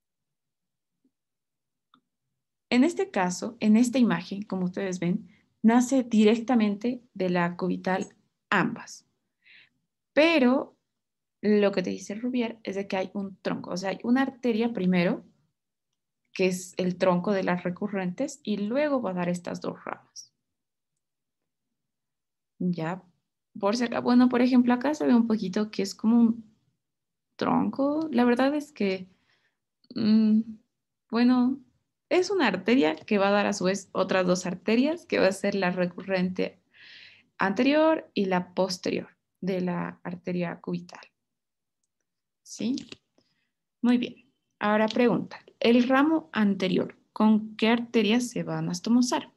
En este caso, en esta imagen, como ustedes ven, nace directamente de la cubital ambas. Pero lo que te dice Rubier es de que hay un tronco, o sea, hay una arteria primero, que es el tronco de las recurrentes, y luego va a dar estas dos ramas. Ya, por si acá, bueno, por ejemplo, acá se ve un poquito que es como un tronco. La verdad es que, bueno, es una arteria que va a dar a su vez otras dos arterias, que va a ser la recurrente anterior y la posterior de la arteria cubital. ¿Sí? Muy bien. Ahora pregunta, el ramo anterior, ¿con qué arteria se va a anastomosar?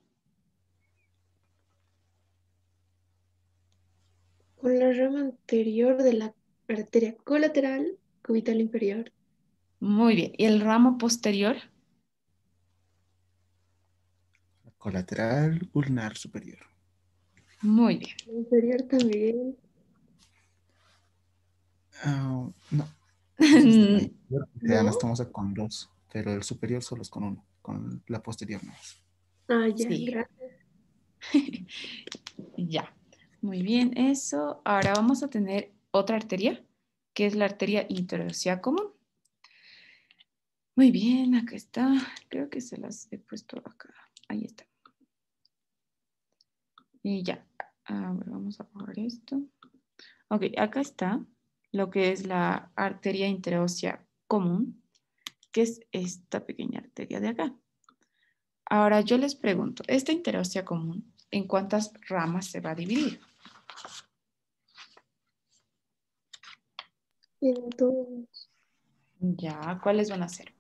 Con la rama anterior de la arteria colateral cubital inferior. Muy bien. ¿Y el ramo posterior? Colateral ulnar superior. Muy bien. La inferior también. No. Ese es de la inferior. Se ¿No? anastomosa con dos, pero el superior solo es con uno. Con la posterior no es. Ah, ya, Sí. gracias. Ya. Muy bien, eso. Ahora vamos a tener otra arteria, que es la arteria interossea común. Muy bien, acá está. Creo que se las he puesto acá. Ahí está. Y ya. Ahora vamos a borrar esto. Ok, acá está lo que es la arteria interósea común, que es esta pequeña arteria de acá. Ahora yo les pregunto, ¿esta interósea común en cuántas ramas se va a dividir? Entonces, Ya, ¿cuáles van a ser?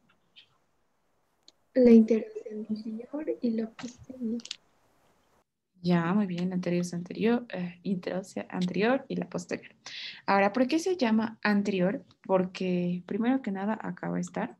la interossea anterior y la posterior. Ya, muy bien, la anterior es anterior, interósea anterior y la posterior. Ahora, ¿por qué se llama anterior? Porque primero que nada acá va a estar.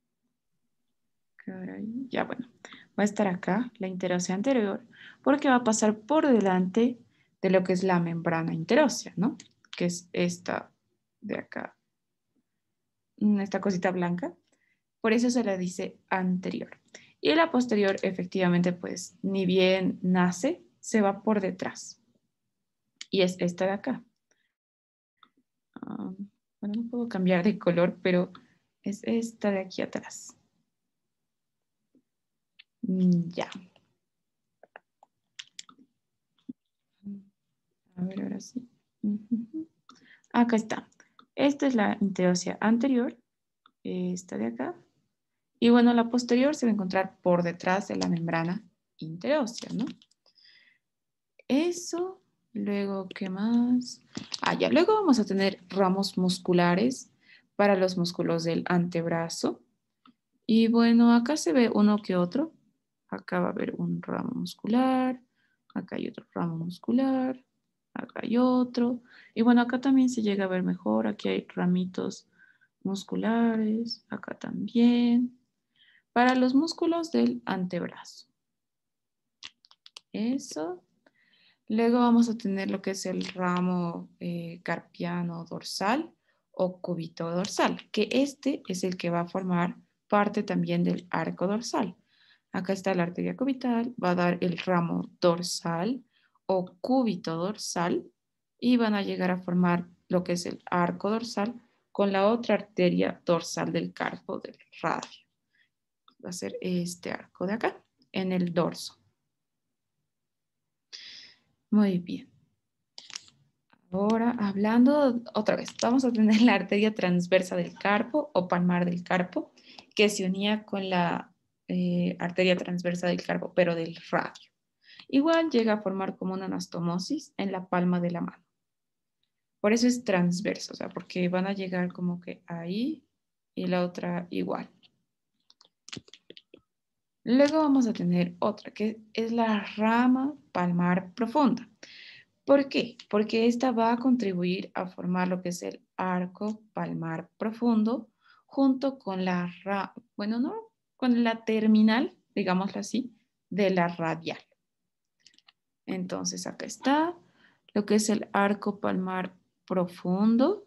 Caray, ya, bueno, va a estar acá la interósea anterior porque va a pasar por delante de lo que es la membrana interósea, ¿no? Que es esta de acá, esta cosita blanca. Por eso se le dice anterior. Y la posterior, efectivamente, pues ni bien nace, se va por detrás. Y es esta de acá. Bueno, no puedo cambiar de color, pero es esta de aquí atrás. Ya. A ver, ahora sí. Acá está. Esta es la interósea anterior, esta de acá. Y bueno, la posterior se va a encontrar por detrás de la membrana interósea, ¿no? Eso, luego, ¿qué más? Ya, luego vamos a tener ramos musculares para los músculos del antebrazo. Y bueno, acá se ve uno que otro. Acá va a haber un ramo muscular, acá hay otro ramo muscular, acá hay otro. Y bueno, acá también se llega a ver mejor. Aquí hay ramitos musculares, acá también. Para los músculos del antebrazo. Eso. Luego vamos a tener lo que es el ramo carpiano dorsal o cúbito dorsal, que este es el que va a formar parte también del arco dorsal. Acá está la arteria cubital, va a dar el ramo dorsal o cúbito dorsal y van a llegar a formar lo que es el arco dorsal con la otra arteria dorsal del carpo del radio. Va a ser este arco de acá en el dorso. Muy bien. Ahora, hablando otra vez, vamos a tener la arteria transversa del carpo o palmar del carpo, que se unía con la arteria transversa del carpo, pero del radio. Igual llega a formar como una anastomosis en la palma de la mano. Por eso es transverso, o sea, porque van a llegar como que ahí y la otra igual. Luego vamos a tener otra, que es la rama palmar profunda. ¿Por qué? Porque esta va a contribuir a formar lo que es el arco palmar profundo junto con la, bueno, no, con la terminal, digámoslo así, de la radial. Entonces acá está lo que es el arco palmar profundo,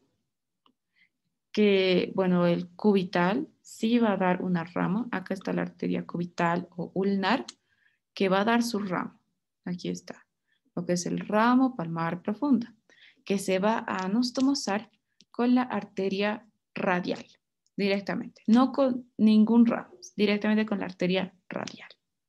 que, bueno, el cubital sí va a dar una rama. Acá está la arteria cubital o ulnar, que va a dar su ramo. Aquí está, lo que es el ramo palmar profunda, que se va a anastomosar con la arteria radial, directamente. No con ningún ramo, directamente con la arteria radial.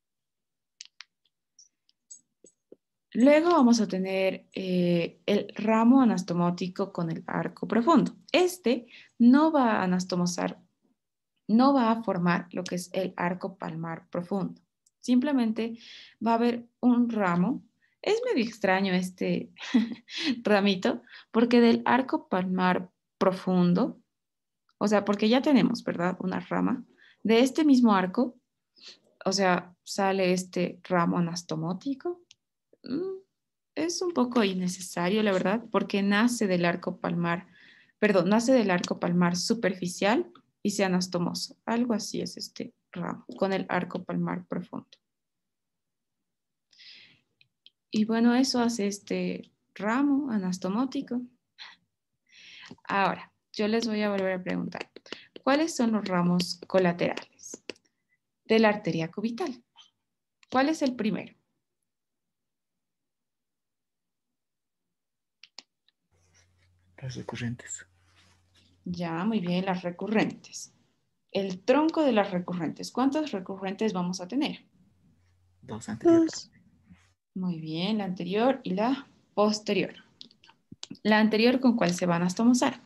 Luego vamos a tener el ramo anastomótico con el arco profundo. Este no va a anastomosar, no va a formar lo que es el arco palmar profundo. Simplemente va a haber un ramo. Es medio extraño este ramito porque del arco palmar profundo, O sea, porque ya tenemos, ¿verdad? Una rama. De este mismo arco, o sea, sale este ramo anastomótico. Es un poco innecesario, la verdad, porque nace del arco palmar, perdón, nace del arco palmar superficial y se anastomosa. Algo así es este ramo, con el arco palmar profundo. Y bueno, eso hace este ramo anastomótico. Ahora, yo les voy a volver a preguntar, ¿cuáles son los ramos colaterales de la arteria cubital? ¿Cuál es el primero? Las recurrentes. Ya, muy bien, las recurrentes. El tronco de las recurrentes. ¿Cuántas recurrentes vamos a tener? 2 anteriores. Muy bien, la anterior y la posterior. La anterior, ¿con cuál se van a anastomosar?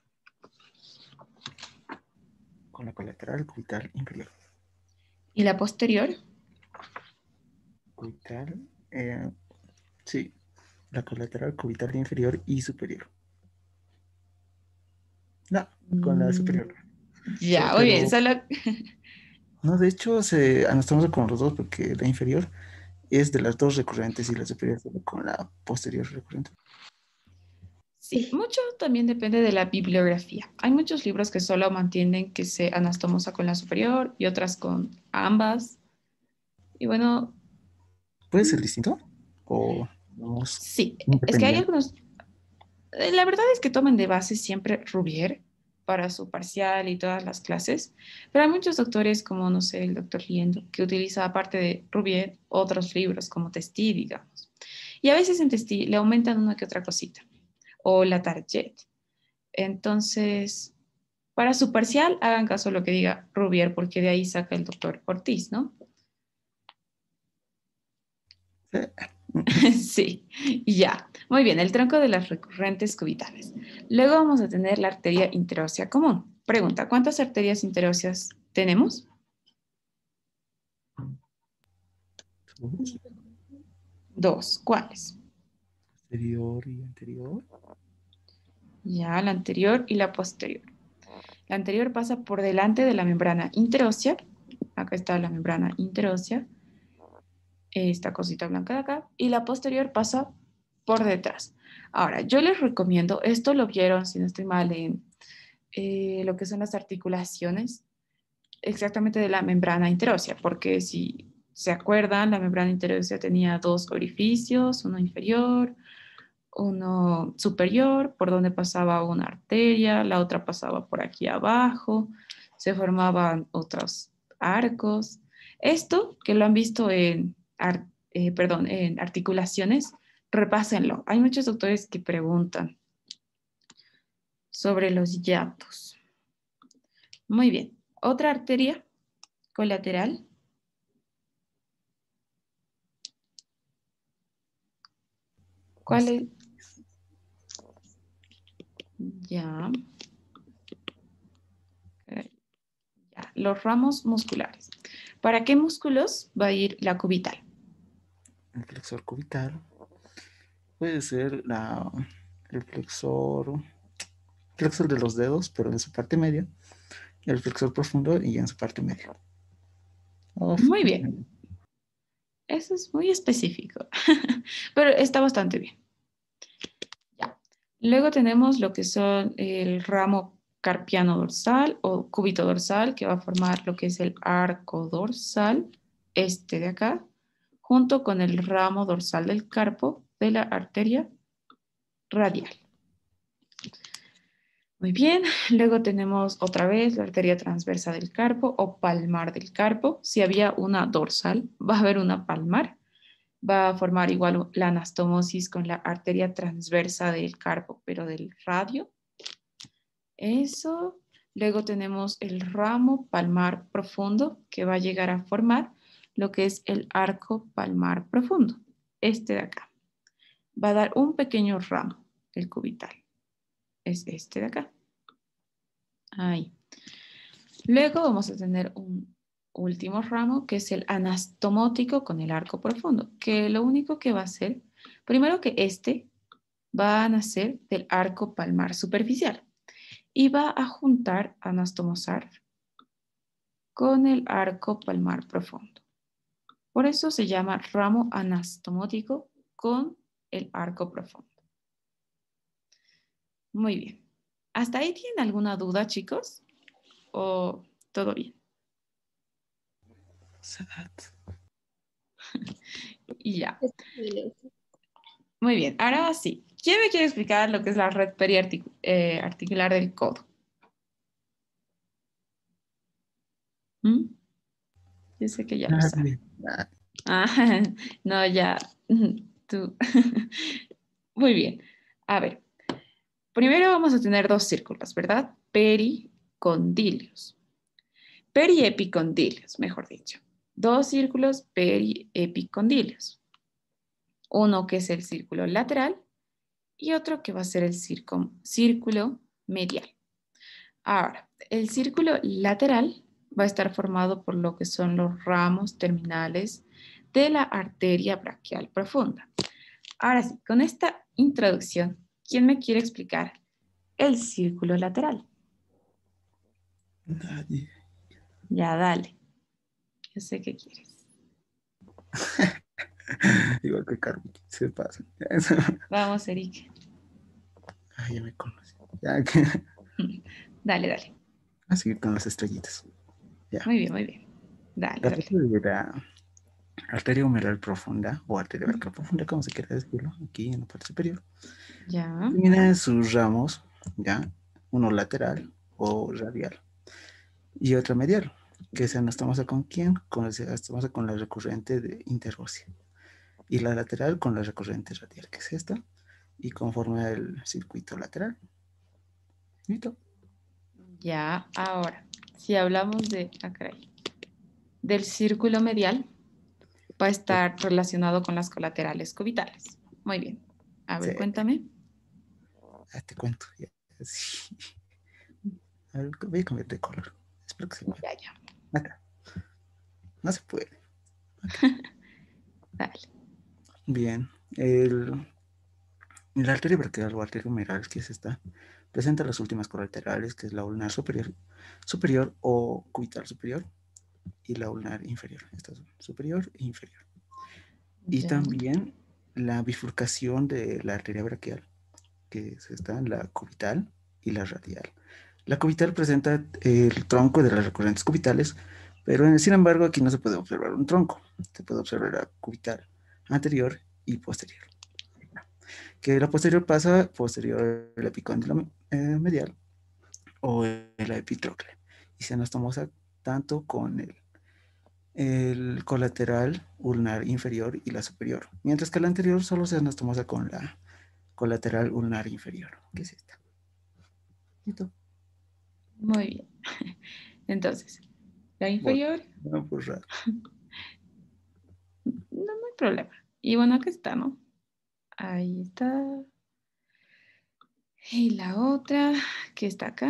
Con la colateral cubital inferior. ¿Y la posterior? Cubital, sí, la colateral cubital inferior y superior. No, con la superior. Ya, muy bien, Pero, solo... no, de hecho, se anastomosa con los dos porque la inferior es de las dos recurrentes y la superior solo con la posterior recurrente. Sí, mucho también depende de la bibliografía. Hay muchos libros que solo mantienen que se anastomosa con la superior y otras con ambas. Y bueno, ¿Puede ser distinto? ¿O vamos sí, es que hay independiente? algunos... La verdad es que toman de base siempre Rubier para su parcial y todas las clases, pero hay muchos doctores como, no sé, el doctor Liendo, que utiliza aparte de Rubier otros libros como Testi, digamos. Y a veces en Testi le aumentan una que otra cosita, o la Target. Entonces, para su parcial, hagan caso a lo que diga Rubier, porque de ahí saca el doctor Ortiz, ¿no? Sí, y ya. Muy bien, el tronco de las recurrentes cubitales. Luego vamos a tener la arteria interósea común. Pregunta, ¿cuántas arterias interóseas tenemos? Dos. ¿Cuáles? Posterior y anterior. Ya, la anterior y la posterior. La anterior pasa por delante de la membrana interósea. Acá está la membrana interósea. Esta cosita blanca de acá. Y la posterior pasa por detrás. Ahora, yo les recomiendo, esto lo vieron, si no estoy mal, en lo que son las articulaciones, exactamente de la membrana interósea, porque si se acuerdan, la membrana interósea tenía dos orificios, uno inferior, uno superior, por donde pasaba una arteria, la otra pasaba por aquí abajo, se formaban otros arcos. Esto que lo han visto en articulaciones, repásenlo. Hay muchos doctores que preguntan sobre los hiatos. Muy bien. Otra arteria colateral. ¿Cuál es? Ya. Ya. Los ramos musculares. ¿Para qué músculos va a ir la cubital? El flexor cubital puede ser el flexor de los dedos, pero en su parte media, el flexor profundo y en su parte media. Muy bien. Eso es muy específico, pero está bastante bien. Ya. Luego tenemos lo que son el ramo carpiano dorsal o cúbito dorsal, que va a formar lo que es el arco dorsal, este de acá, junto con el ramo dorsal del carpo de la arteria radial. Muy bien, luego tenemos otra vez la arteria transversa del carpo o palmar del carpo. Si había una dorsal, va a haber una palmar. Va a formar igual la anastomosis con la arteria transversa del carpo, pero del radio. Eso. Luego tenemos el ramo palmar profundo que va a llegar a formar lo que es el arco palmar profundo. Este de acá. Va a dar un pequeño ramo, el cubital. Es este de acá. Ahí. Luego vamos a tener un último ramo que es el anastomótico con el arco profundo, que lo único que va a hacer, primero que este va a nacer del arco palmar superficial y va a juntar anastomosar con el arco palmar profundo. Por eso se llama ramo anastomótico con el arco profundo. Muy bien. ¿Hasta ahí tienen alguna duda, chicos? ¿O todo bien? Y ya. Muy bien. Ahora sí. ¿Quién me quiere explicar lo que es la red periarticular del codo? ¿Mm? Yo sé que ya lo saben. Ah, no, ya. Tú. Muy bien. A ver. Primero vamos a tener dos círculos, ¿verdad? Pericondilios. Periepicondilios, mejor dicho. Dos círculos periepicondilios. Uno que es el círculo lateral y otro que va a ser el círculo medial. Ahora, el círculo lateral va a estar formado por lo que son los ramos terminales de la arteria braquial profunda. Ahora sí, con esta introducción, ¿quién me quiere explicar el círculo lateral? Nadie. Ya, dale. Yo sé qué quieres. Igual que Carmen, se pasa. Vamos, Eric. Ay, ya me conoce. Ya que... Dale, dale. A seguir con las estrellitas. Ya. Muy bien, muy bien. Dale, La dale. parte de la arteria humeral profunda o arteria braquial profunda, como se quiera decirlo, aquí en la parte superior, Ya. tiene sus ramos, ya, uno lateral o radial y otro medial, que se anastomosa con quién, se anastomosa con la recurrente de interósea y la lateral con la recurrente radial, que es esta, y conforma el circuito lateral. ¿Listo? Ya, ahora, si hablamos de, caray, del círculo medial, va a estar relacionado con las colaterales cubitales. Muy bien. A ver, Sí. cuéntame. Te cuento. Ya. Sí. A ver, voy a cambiar de color. Espero que se pueda. Ya, ya. Acá. No se puede. Dale. Bien. La arteria braquial o arteria humeral, que es esta, presenta las últimas colaterales, que es la ulnar superior o cubital superior y la ulnar inferior. Esta es superior e inferior. Y Ya. también la bifurcación de la arteria braquial, que es esta, la cubital y la radial. La cubital presenta el tronco de las recurrentes cubitales, pero sin embargo aquí no se puede observar un tronco. Se puede observar la cubital anterior y posterior. Que la posterior pasa posterior al epicóndilo medial o el epitrócleo y se anastomosa tanto con el colateral ulnar inferior y la superior, mientras que la anterior solo se anastomosa con la colateral ulnar inferior, que es esta. ¿Listo? Muy bien. Entonces, la inferior, No, pues raro. no hay problema. Y bueno, acá está, ¿no? Ahí está. Y la otra, que está acá.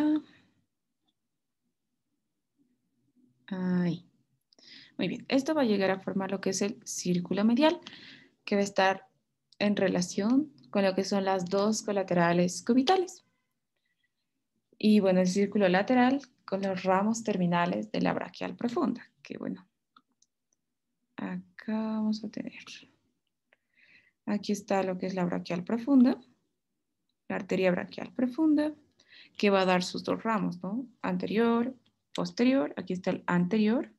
Ahí. Muy bien. Esto va a llegar a formar lo que es el círculo medial, que va a estar en relación con lo que son las dos colaterales cubitales. Y bueno, el círculo lateral con los ramos terminales de la braquial profunda, que bueno, acá vamos a tener. Aquí está lo que es la braquial profunda, la arteria braquial profunda, que va a dar sus dos ramos, ¿no? Anterior, posterior, aquí está el anterior.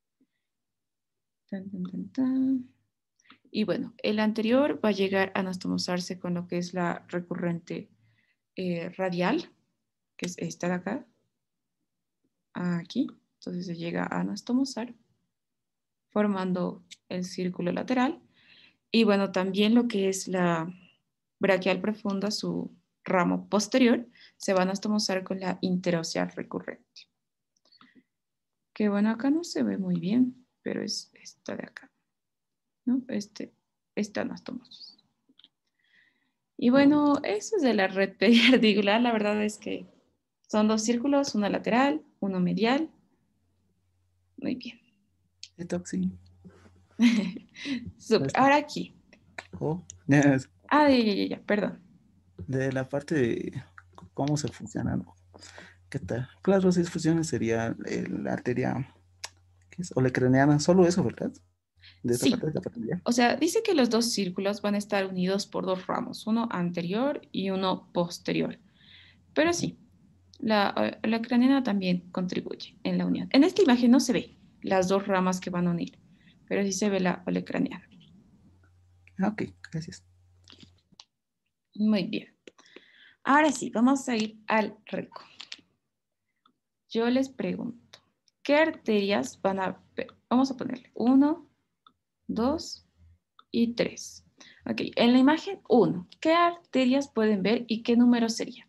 Tan, tan, tan, tan. Y bueno, el anterior va a llegar a anastomosarse con lo que es la recurrente radial, que es esta de acá, aquí. Entonces se llega a anastomosar, formando el círculo lateral. Y bueno, también lo que es la braquial profunda, su ramo posterior, se va a anastomosar con la interósea recurrente. Que bueno, acá no se ve muy bien, pero es esta de acá, ¿no? Esta anastomosis. Y bueno, eso es de la red periarticular. La verdad es que son dos círculos, uno lateral, uno medial. Muy bien. Sí. Súper. Ahora aquí. Oh, Ah, ya, perdón. de la parte de cómo se funciona, ¿no? ¿Qué tal? Claro, si es fusiones sería la arteria, ¿qué es? Olecraneana, solo eso, ¿verdad? De esta Sí, parte de la patilla. o sea, dice que los dos círculos van a estar unidos por dos ramos, uno anterior y uno posterior. Pero sí, la craneana también contribuye en la unión. En esta imagen no se ve las dos ramas que van a unir, pero sí se ve la olecraneana. Ah, ok, gracias. Muy bien. Ahora sí, vamos a ir al rico. Yo les pregunto, ¿qué arterias van a ver? Vamos a ponerle 1, 2 y 3. Ok, en la imagen 1, ¿qué arterias pueden ver y qué número sería?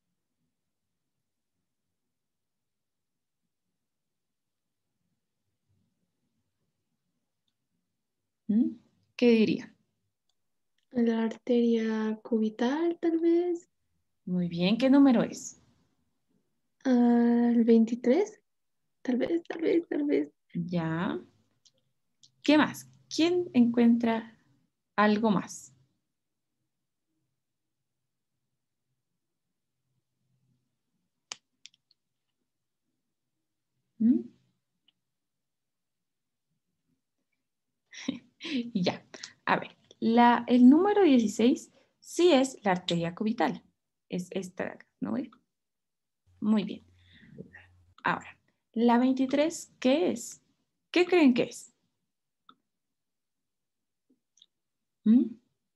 ¿Mm? ¿Qué dirían? La arteria cubital, tal vez. Muy bien, ¿qué número es? Al 23. Tal vez. Ya. ¿Qué más? ¿Quién encuentra algo más? ¿Mm? Ya. A ver, el número 16 sí es la arteria cubital. Es esta de acá, ¿no ve? Muy bien. Ahora, la 23, ¿qué es? ¿Qué creen que es? ¿Mm?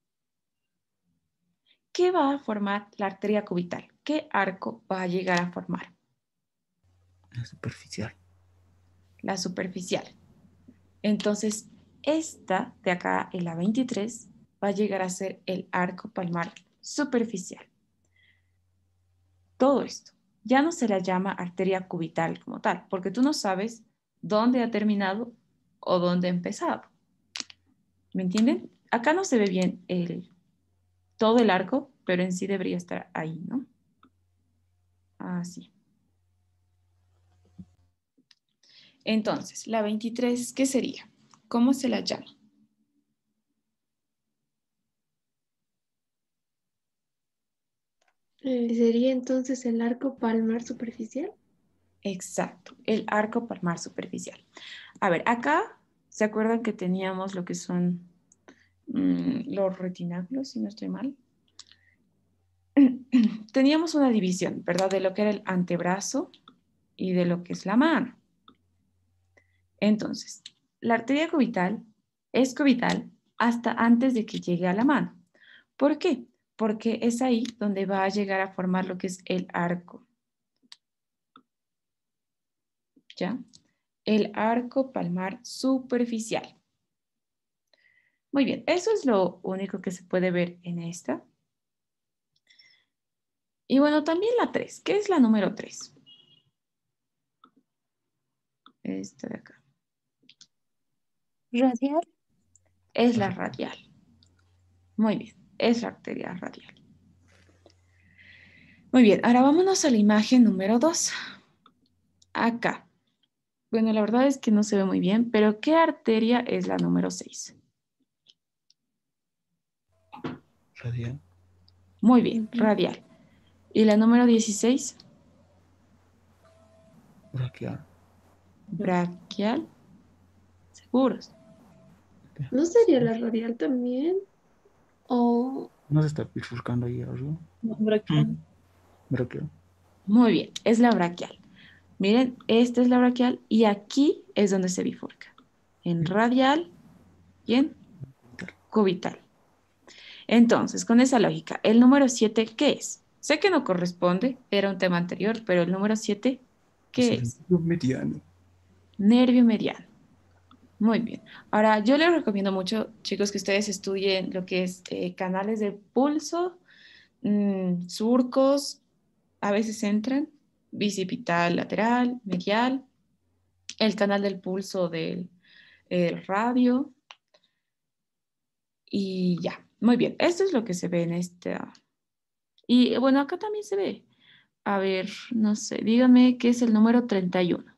¿Qué va a formar la arteria cubital? ¿Qué arco va a llegar a formar? La superficial. La superficial. Entonces, esta de acá, en la 23, va a llegar a ser el arco palmar superficial. Todo esto ya no se la llama arteria cubital como tal, porque tú no sabes dónde ha terminado o dónde ha empezado. ¿Me entienden? Acá no se ve bien todo el arco, pero en sí debería estar ahí, ¿no? Así. Entonces, la 23, ¿qué sería? ¿Cómo se la llama? Sería entonces el arco palmar superficial. Exacto, el arco palmar superficial. A ver, acá, ¿se acuerdan que teníamos lo que son los retináculos, si no estoy mal? Teníamos una división, ¿verdad? De lo que era el antebrazo y de lo que es la mano. Entonces, la arteria cubital es cubital hasta antes de que llegue a la mano. ¿Por qué? Porque es ahí donde va a llegar a formar lo que es el arco. ¿Ya? El arco palmar superficial. Muy bien, eso es lo único que se puede ver en esta. Y bueno, también la 3. ¿Qué es la número 3? Esta de acá. Radial. Es la radial. Muy bien, es la arteria radial. Muy bien, ahora vámonos a la imagen número 2. Acá. Bueno, la verdad es que no se ve muy bien, pero ¿qué arteria es la número 6? Radial. Muy bien, radial. ¿Y la número 16? Braquial. Braquial. ¿Seguros? ¿No sería la radial también? O No se está bifurcando ahí arriba. Braquial. Braquial. Muy bien, es la braquial. Miren, esta es la braquial y aquí es donde se bifurca. En radial y en cubital. Entonces, con esa lógica, el número 7, ¿qué es? Sé que no corresponde, era un tema anterior, pero el número 7, Es ¿qué el es? nervio mediano. Nervio mediano. Muy bien. Ahora, yo les recomiendo mucho, chicos, que ustedes estudien lo que es canales de pulso, surcos, a veces entran, bicipital lateral, medial, el canal del pulso del radio y ya. Muy bien, esto es lo que se ve en esta. Y bueno, acá también se ve. A ver, no sé, dígame qué es el número 31.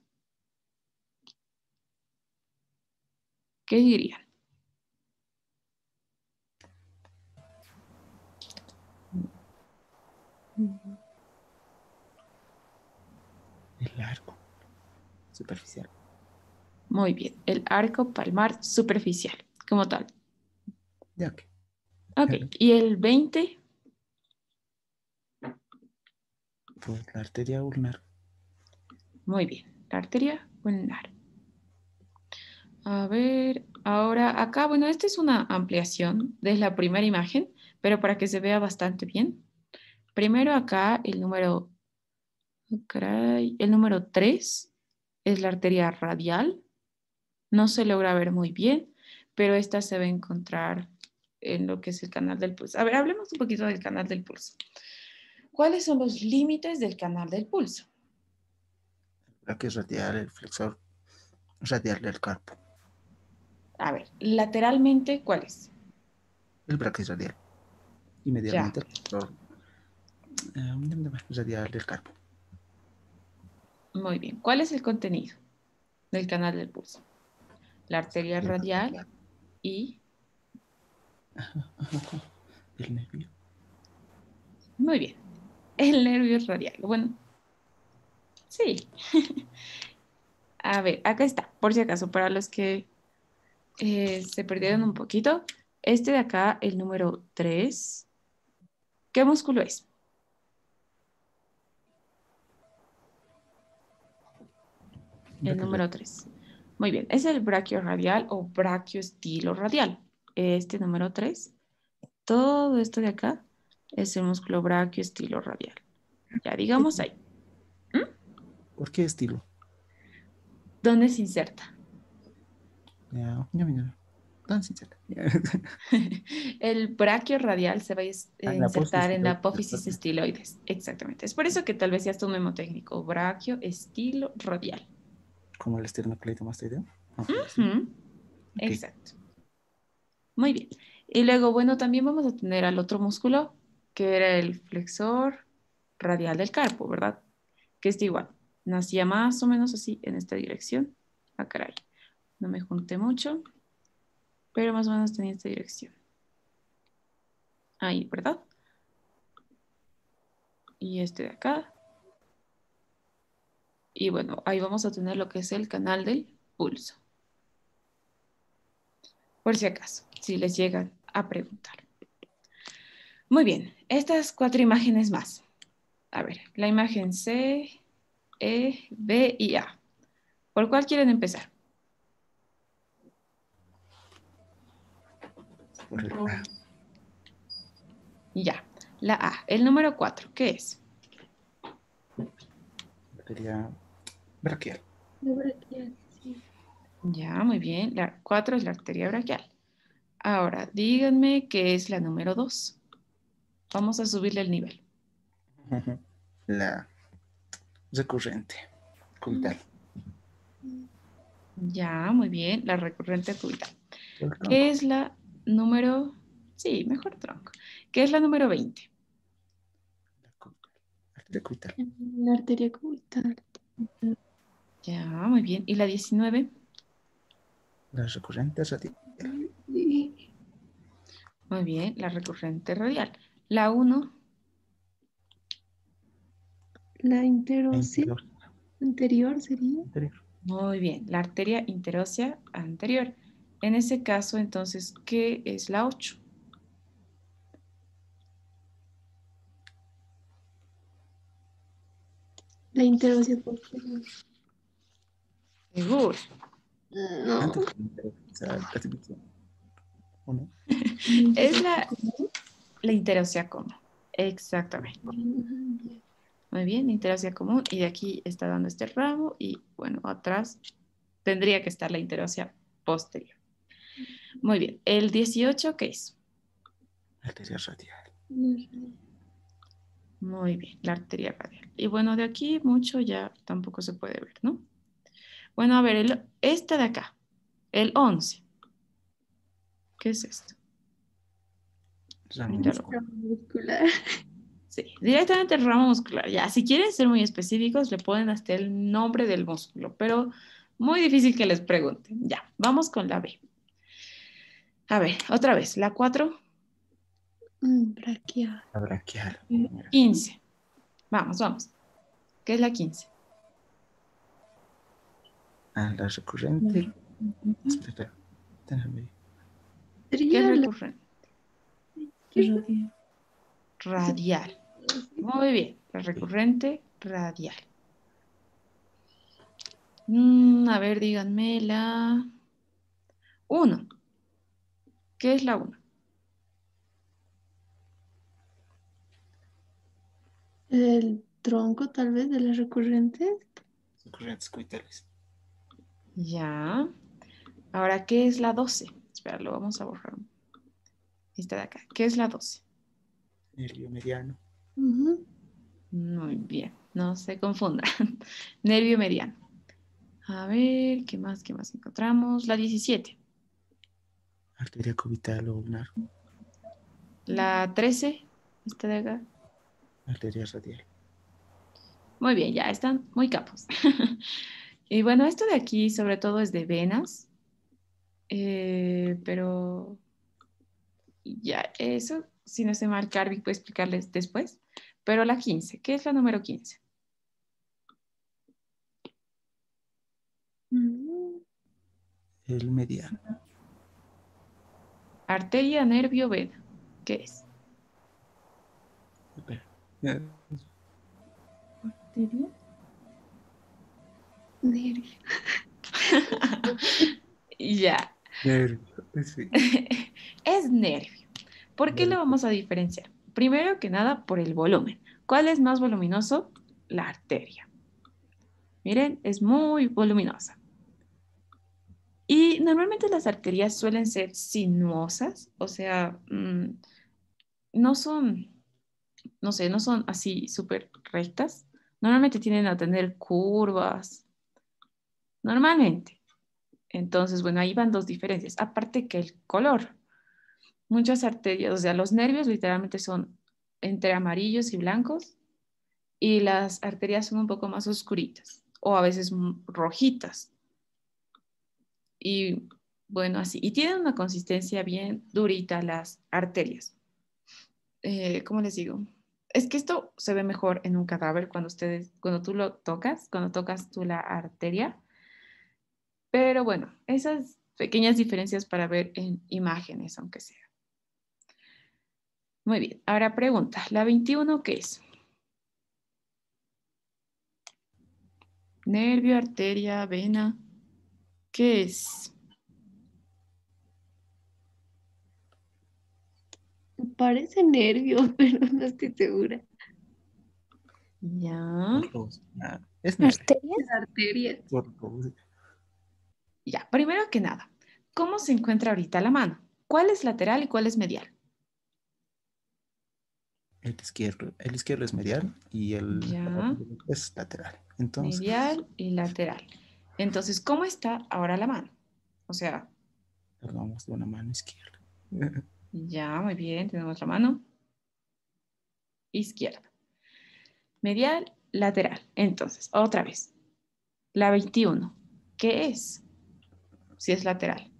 ¿Qué dirían? El arco superficial. Muy bien, el arco palmar superficial, como tal. Ya que. Ok, ¿y el 20? Pues la arteria ulnar. Muy bien, la arteria ulnar. A ver, ahora acá, bueno, esta es una ampliación de la primera imagen, pero para que se vea bastante bien. Primero acá el número, oh, caray, el número 3 es la arteria radial. No se logra ver muy bien, pero esta se va a encontrar en lo que es el canal del pulso. A ver, hablemos un poquito del canal del pulso. ¿Cuáles son los límites del canal del pulso? El que es radial, el flexor radial del carpo. A ver, lateralmente, ¿cuál es? El braquis radial. Y Ya, medialmente el flexor radial del carpo. muy bien. ¿Cuál es el contenido del canal del pulso? La arteria radial y... El nervio. Muy bien. El nervio radial. Bueno, sí. A ver, acá está, por si acaso, para los que se perdieron un poquito. Este de acá, el número 3. ¿Qué músculo es? El número 3. Muy bien, es el brachioradial o brachioestilo radial. Este número 3. Todo esto de acá es el músculo brachioestilo radial. Ya digamos ahí. ¿Por qué estilo? ¿Dónde se inserta? Ya. Tan sincera. El braquio radial se va a En la insertar en la apófisis apófisis estiloides. Exactamente. Es por eso que tal vez ya está un memotécnico. Braquio estilo radial. como el esternocleidomastoideo. Ujú. Ok. Exacto. Muy bien. Y luego, bueno, también vamos a tener al otro músculo, que era el flexor radial del carpo, ¿verdad? Que es igual. Nacía más o menos así en esta dirección. Ah, caray. No me junté mucho, pero más o menos tenía esta dirección. Ahí, ¿verdad? Y este de acá. Y bueno, ahí vamos a tener lo que es el canal del pulso. Por si acaso, si les llegan a preguntar. Muy bien, estas 4 imágenes más. A ver, la imagen C, E, B y A. ¿Por cuál quieren empezar? Por el A. Ya, la A. El número 4, ¿qué es? Arteria braquial. La braquial, sí. Ya, muy bien. La 4 es la arteria braquial. Ahora, díganme qué es la número 2. Vamos a subirle el nivel. La recurrente. Cubital. Ya, muy bien. La recurrente cubital. El ¿Qué tronco. es la número? Sí, mejor tronco. ¿Qué es la número 20? La cubital. Arteria cubital. La arteria cubital. Ya, muy bien. ¿Y la 19? La recurrente radial. Sí. Muy bien, la recurrente radial. La 1, La La interósea interior. anterior sería. Anterior. muy bien. La arteria interósea anterior. En ese caso, entonces, ¿qué es la 8? La interósea posterior. Seguro. No. Antes de la clasificación. ¿O no? Es la interósea común. Exactamente. Muy bien, interósea común. Y de aquí está dando este ramo. Y bueno, atrás tendría que estar la interósea posterior. Muy bien. El 18, ¿qué es? Arteria radial. Muy bien, la arteria radial. Y bueno, de aquí mucho ya tampoco se puede ver, ¿no? Bueno, a ver, este de acá, el 11. ¿Qué es esto? Ramo Ya lo- muscular. Muscular. Sí, directamente el ramo muscular. Ya, si quieren ser muy específicos, le ponen hasta el nombre del músculo, pero muy difícil que les pregunten. Ya, vamos con la B. A ver, otra vez, la 4, Braquial. La braquial. 15. Vamos, vamos. ¿Qué es la 15? La recurrente. Espera, déjame. ¿Qué es Sería la recurrente? Radial. Muy bien. La recurrente radial. A ver, díganme la 1. ¿Qué es la 1? el tronco tal vez de las recurrentes. Recurrentes coitales. Ya. Ahora, ¿qué es la 12? Espera, lo vamos a borrar. Esta de acá. ¿Qué es la 12? Nervio mediano. Ujú. Muy bien. No se confunda. Nervio mediano. A ver, ¿qué más encontramos? La 17. Arteria cubital o ulnar. La 13. Esta de acá. Arteria radial. Muy bien, ya están muy capos. Y bueno, esto de aquí sobre todo es de venas. Pero ya, eso, si no sé mal, Carvi puede explicarles después. Pero la 15, ¿qué es la número 15? Mm, El mediano. Arteria, nervio, vena. ¿Qué es? Espera. nervio. Ya, Nervio. Sí. es nervio. ¿Por qué lo Nervio. vamos a diferenciar? Primero que nada, por el volumen. ¿Cuál es más voluminoso? La arteria. Miren, es muy voluminosa. Y normalmente las arterias suelen ser sinuosas, o sea, no son, no sé, no son así súper rectas. Normalmente tienden a tener curvas, normalmente. Entonces, bueno, ahí van dos diferencias. Aparte que el color. Muchas arterias, o sea, los nervios literalmente son entre amarillos y blancos y las arterias son un poco más oscuritas o a veces rojitas. Y bueno, así. Y tienen una consistencia bien durita las arterias. ¿Cómo les digo? Es que esto se ve mejor en un cadáver cuando tú lo tocas, cuando tocas tú la arteria. Pero bueno, esas pequeñas diferencias para ver en imágenes, aunque sea. Muy bien, ahora pregunta, ¿la 21 qué es? Nervio, arteria, vena. ¿Qué es? Parece nervio, pero no estoy segura. Ya. Es nervio. Arteria. Es arteria. Ya, primero que nada, ¿cómo se encuentra ahorita la mano? ¿Cuál es lateral y cuál es medial? El izquierdo es medial y Ya, es lateral. Entonces, medial y lateral. Entonces, ¿cómo está ahora la mano? O sea, hablamos de una mano izquierda. ya, muy bien, tenemos la mano izquierda. Medial, lateral. Entonces, otra vez, la 21, ¿qué es? Si es lateral.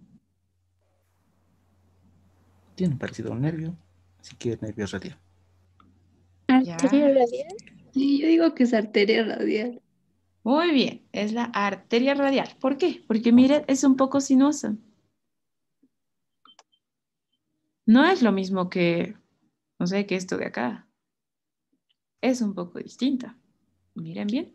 Tiene parecido a un nervio, así que es nervio radial. Arteria Ya, radial. Sí, yo digo que es arteria radial. muy bien, es la arteria radial. ¿Por qué? Porque miren, es un poco sinuosa. No es lo mismo que, no sé, que esto de acá. Es un poco distinta. Miren bien.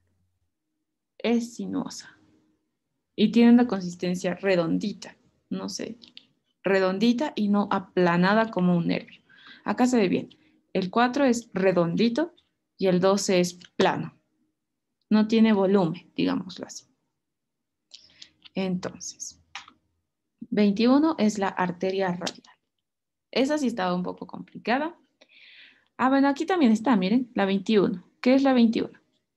Es sinuosa. Y tiene una consistencia redondita. No sé, redondita y no aplanada como un nervio. Acá se ve bien. El 4 es redondito y el 12 es plano. No tiene volumen, digámoslo así. Entonces, 21 es la arteria radial. Esa sí estaba un poco complicada. Ah, bueno, aquí también está, miren, la 21. ¿Qué es la 21?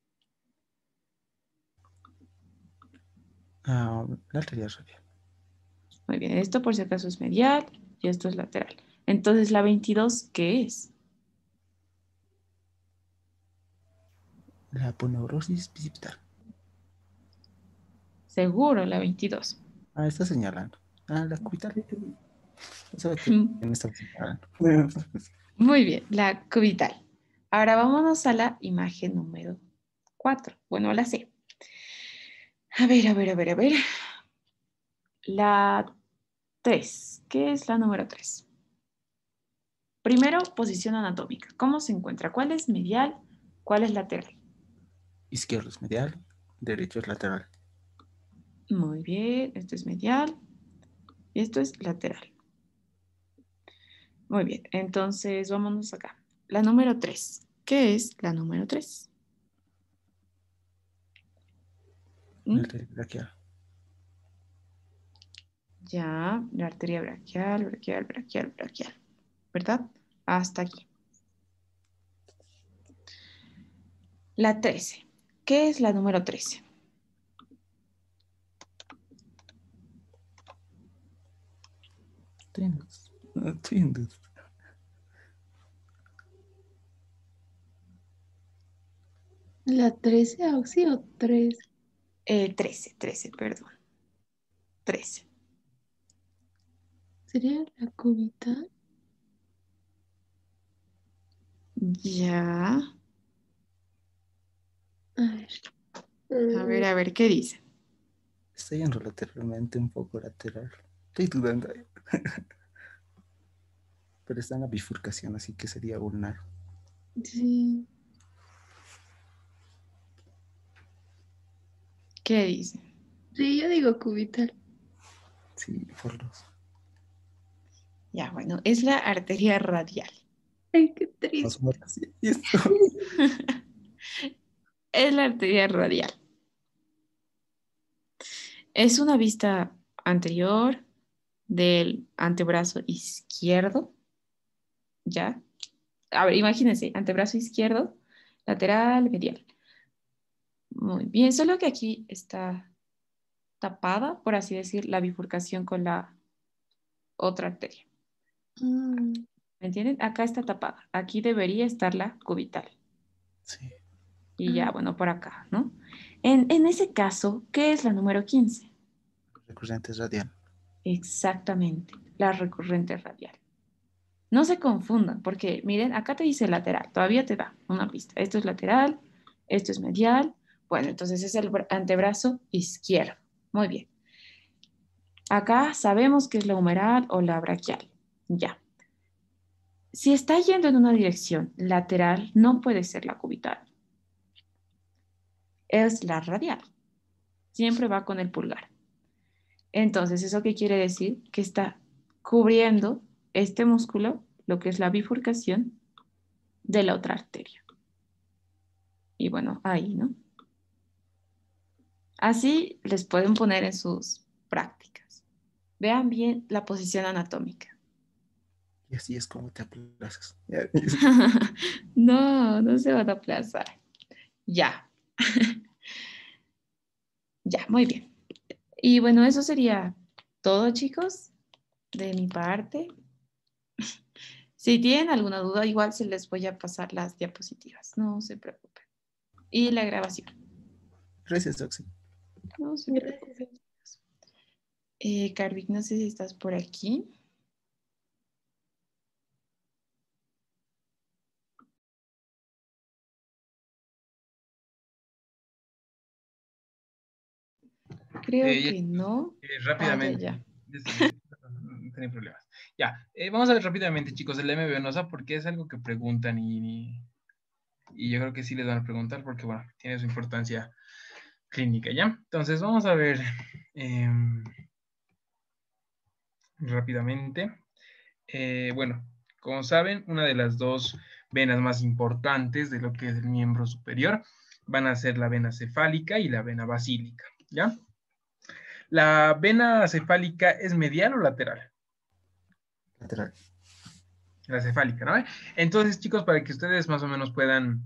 La arteria radial. Muy bien, esto por si acaso es medial y esto es lateral. Entonces, la 22, ¿qué es? La aponeurosis bicipital. Seguro, la 22. Está señalando. La cubital. ¿Sabe qué? ¿Quién está señalando? Muy bien, la cubital. Ahora vámonos a la imagen número 4. Bueno, a la C. A ver, a ver, a ver, a ver. La 3. ¿Qué es la número 3? Primero, posición anatómica. ¿Cómo se encuentra? ¿Cuál es medial? ¿Cuál es lateral? Izquierdo es medial, derecho es lateral. Muy bien, esto es medial y esto es lateral. Muy bien, entonces vámonos acá. La número 3. ¿Qué es la número 3? La arteria braquial. Ya, la arteria braquial, braquial, braquial, braquial. ¿Verdad? Hasta aquí. La 13. ¿Qué es la número 13? Tendus. Tendus. ¿La 13 Oxy o 3? 13, perdón. 13. ¿Sería la cubital? Ya. A A ver, ¿qué dice? Estoy yendo lateralmente un poco lateral. Estoy dudando. Pero está en la bifurcación, así que sería ulnar. sí. ¿Qué dice? Sí, yo digo cubital. Sí, por los. Ya, bueno, es la arteria radial. Ay, qué Los triste. muertos. Y esto. Es la arteria radial. Es una vista anterior del antebrazo izquierdo. ¿Ya? A ver, imagínense, antebrazo izquierdo, lateral, medial. Muy bien, solo que aquí está tapada, por así decir, la bifurcación con la otra arteria. Mm, ¿Me entienden? Acá está tapada. Aquí debería estar la cubital. Sí. Y ya, bueno, por acá, ¿no? En ese caso, ¿qué es la número 15? Recurrente radial. Exactamente, la recurrente radial. No se confundan, porque miren, acá te dice lateral, todavía te da una pista. Esto es lateral, esto es medial. Bueno, entonces es el antebrazo izquierdo. Muy bien. Acá sabemos que es la humeral o la braquial. Ya. Si está yendo en una dirección lateral, no puede ser la cubital. Es la radial. Siempre va con el pulgar. Entonces, ¿eso qué quiere decir? Que está cubriendo este músculo, lo que es la bifurcación de la otra arteria. Y bueno, ahí, ¿no? Así les pueden poner en sus prácticas. Vean bien la posición anatómica. Y así es como te aplazas. No, no se van a aplazar. Ya. Ya, muy bien. Y bueno, eso sería todo, chicos, de mi parte. Si tienen alguna duda, igual se les voy a pasar las diapositivas. No se preocupen. Y la grabación. Gracias, Oxy. No se preocupen. gracias. Carvic, no sé si estás por aquí. Creo que no. Rápidamente. Ya. No tiene problemas. Ya, vamos a ver rápidamente, chicos, el M venosa, porque es algo que preguntan y yo creo que sí les van a preguntar porque, bueno, tiene su importancia clínica, ¿ya? Entonces, vamos a ver rápidamente. Bueno, como saben, una de las dos venas más importantes de lo que es el miembro superior van a ser la vena cefálica y la vena basílica, ¿ya? ¿La vena cefálica es medial o lateral? Lateral. La cefálica, ¿no? Entonces, chicos, para que ustedes más o menos puedan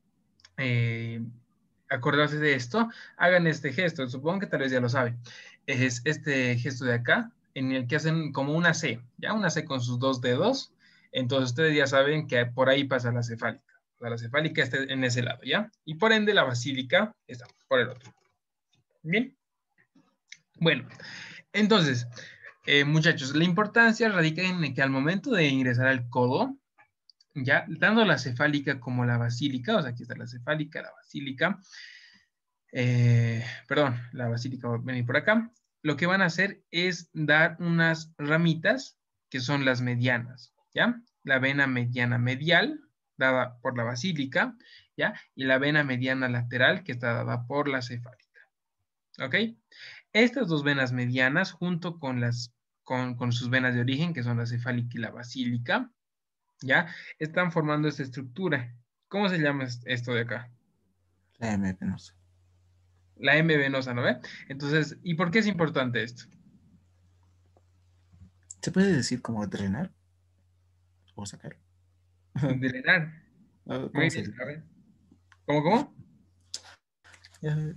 acordarse de esto, hagan este gesto. Supongo que tal vez ya lo saben. Es este gesto de acá, en el que hacen como una C, ¿ya? Una C con sus dos dedos. Entonces, ustedes ya saben que por ahí pasa la cefálica. O sea, la cefálica está en ese lado, ¿ya? Y por ende, la basílica está por el otro. ¿Bien? Bueno, entonces, muchachos, la importancia radica en que al momento de ingresar al codo, ya, tanto la cefálica como la basílica, o sea, aquí está la cefálica, la basílica, perdón, la basílica va a venir por acá. Lo que van a hacer es dar unas ramitas que son las medianas, ¿ya? La vena mediana medial, dada por la basílica, ¿ya? Y la vena mediana lateral, que está dada por la cefálica, ¿ok? Estas dos venas medianas, junto con con sus venas de origen, que son la cefálica y la basílica, ¿ya? Están formando esta estructura. ¿Cómo se llama esto de acá? La M venosa. La M venosa, ¿no ve? Entonces, ¿y por qué es importante esto? ¿Se puede decir como drenar o sacar? Drenar. ¿Cómo Muy se bien, dice? a ver. ¿Cómo? Ya,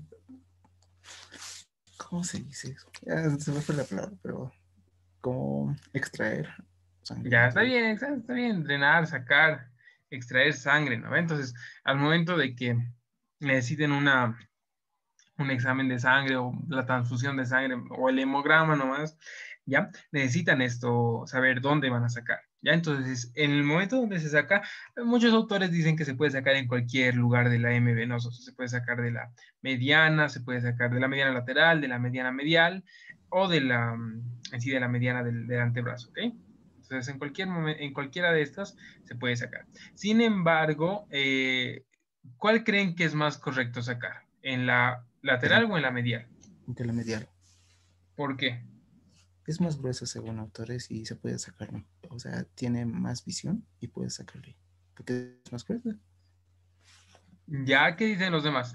¿cómo se dice eso? Ya se me fue la palabra, pero como extraer sangre. Ya, está bien, drenar, sacar, extraer sangre, ¿no ve? Entonces, al momento de que necesiten un examen de sangre o la transfusión de sangre o el hemograma nomás, ¿ya? Necesitan esto, saber dónde van a sacar, ¿ya? Entonces, en el momento donde se saca, muchos autores dicen que se puede sacar en cualquier lugar de la M venosa, o sea, se puede sacar de la mediana, se puede sacar de la mediana lateral, de la mediana medial o de en sí, de la mediana del antebrazo, ¿ok? Entonces, en cualquier momento, en cualquiera de estas se puede sacar. Sin embargo, ¿cuál creen que es más correcto sacar? ¿En la De la, lateral o en la medial? de la medial. ¿Por qué? Es más grueso según autores y se puede sacar, ¿no? O sea, tiene más visión y puedes sacarle. Porque es más grueso. ¿Ya qué dicen los demás?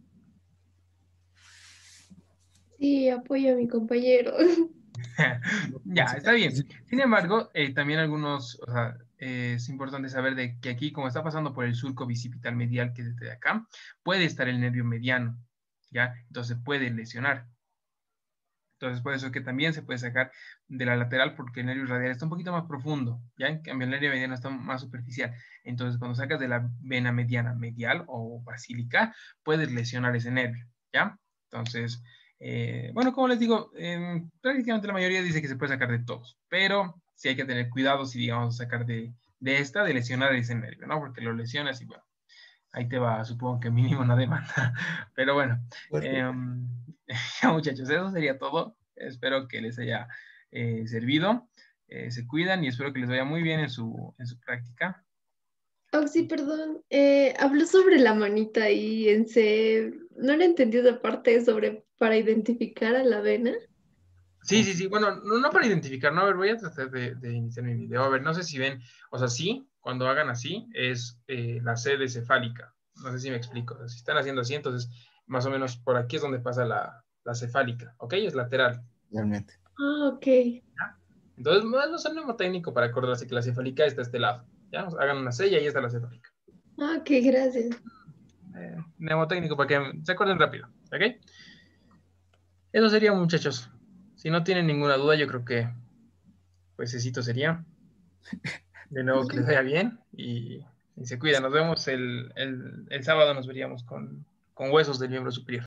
Sí, apoyo a mi compañero. Ya, está bien. Sin embargo, también algunos, o sea, es importante saber de que aquí, como está pasando por el surco bicipital medial, que es desde acá, puede estar el nervio mediano, ¿ya? Entonces puede lesionar. Entonces, por eso es que también se puede sacar de la lateral porque el nervio radial está un poquito más profundo, ¿ya? En cambio, el nervio mediano está más superficial. Entonces, cuando sacas de la vena mediana medial o basílica, puedes lesionar ese nervio, ¿ya? Entonces, bueno, como les digo, prácticamente la mayoría dice que se puede sacar de todos, pero sí hay que tener cuidado si, digamos, sacar de lesionar ese nervio, ¿no? Porque lo lesionas y, bueno, ahí te va, supongo que mínimo una demanda. Pero bueno, ya muchachos, eso sería todo. Espero que les haya servido. Se cuidan y espero que les vaya muy bien en su práctica. Oh, sí, perdón. Habló sobre la manita y en C. No le entendí esa parte sobre para identificar a la vena. Sí, sí, sí. Bueno, no para identificar, ¿no? A ver, voy a tratar de iniciar mi video. A ver, no sé si ven, o sea, sí, cuando hagan así, es la sede cefálica. No sé si me explico. O sea, si están haciendo así, entonces más o menos por aquí es donde pasa la cefálica, ¿ok? Es lateral. Realmente. Ah, ok. Entonces, no es un mnemotécnico para acordarse que la cefálica está a este lado. ¿Ya? Hagan una C y ahí está la cefálica. Ah, ok, gracias. Mnemotécnico para que se acuerden rápido. ¿Ok? Eso sería, muchachos. Si no tienen ninguna duda, yo creo que pues éxito sería. De nuevo que les vaya bien y se cuidan. Nos vemos el sábado, nos veríamos con huesos del miembro superior.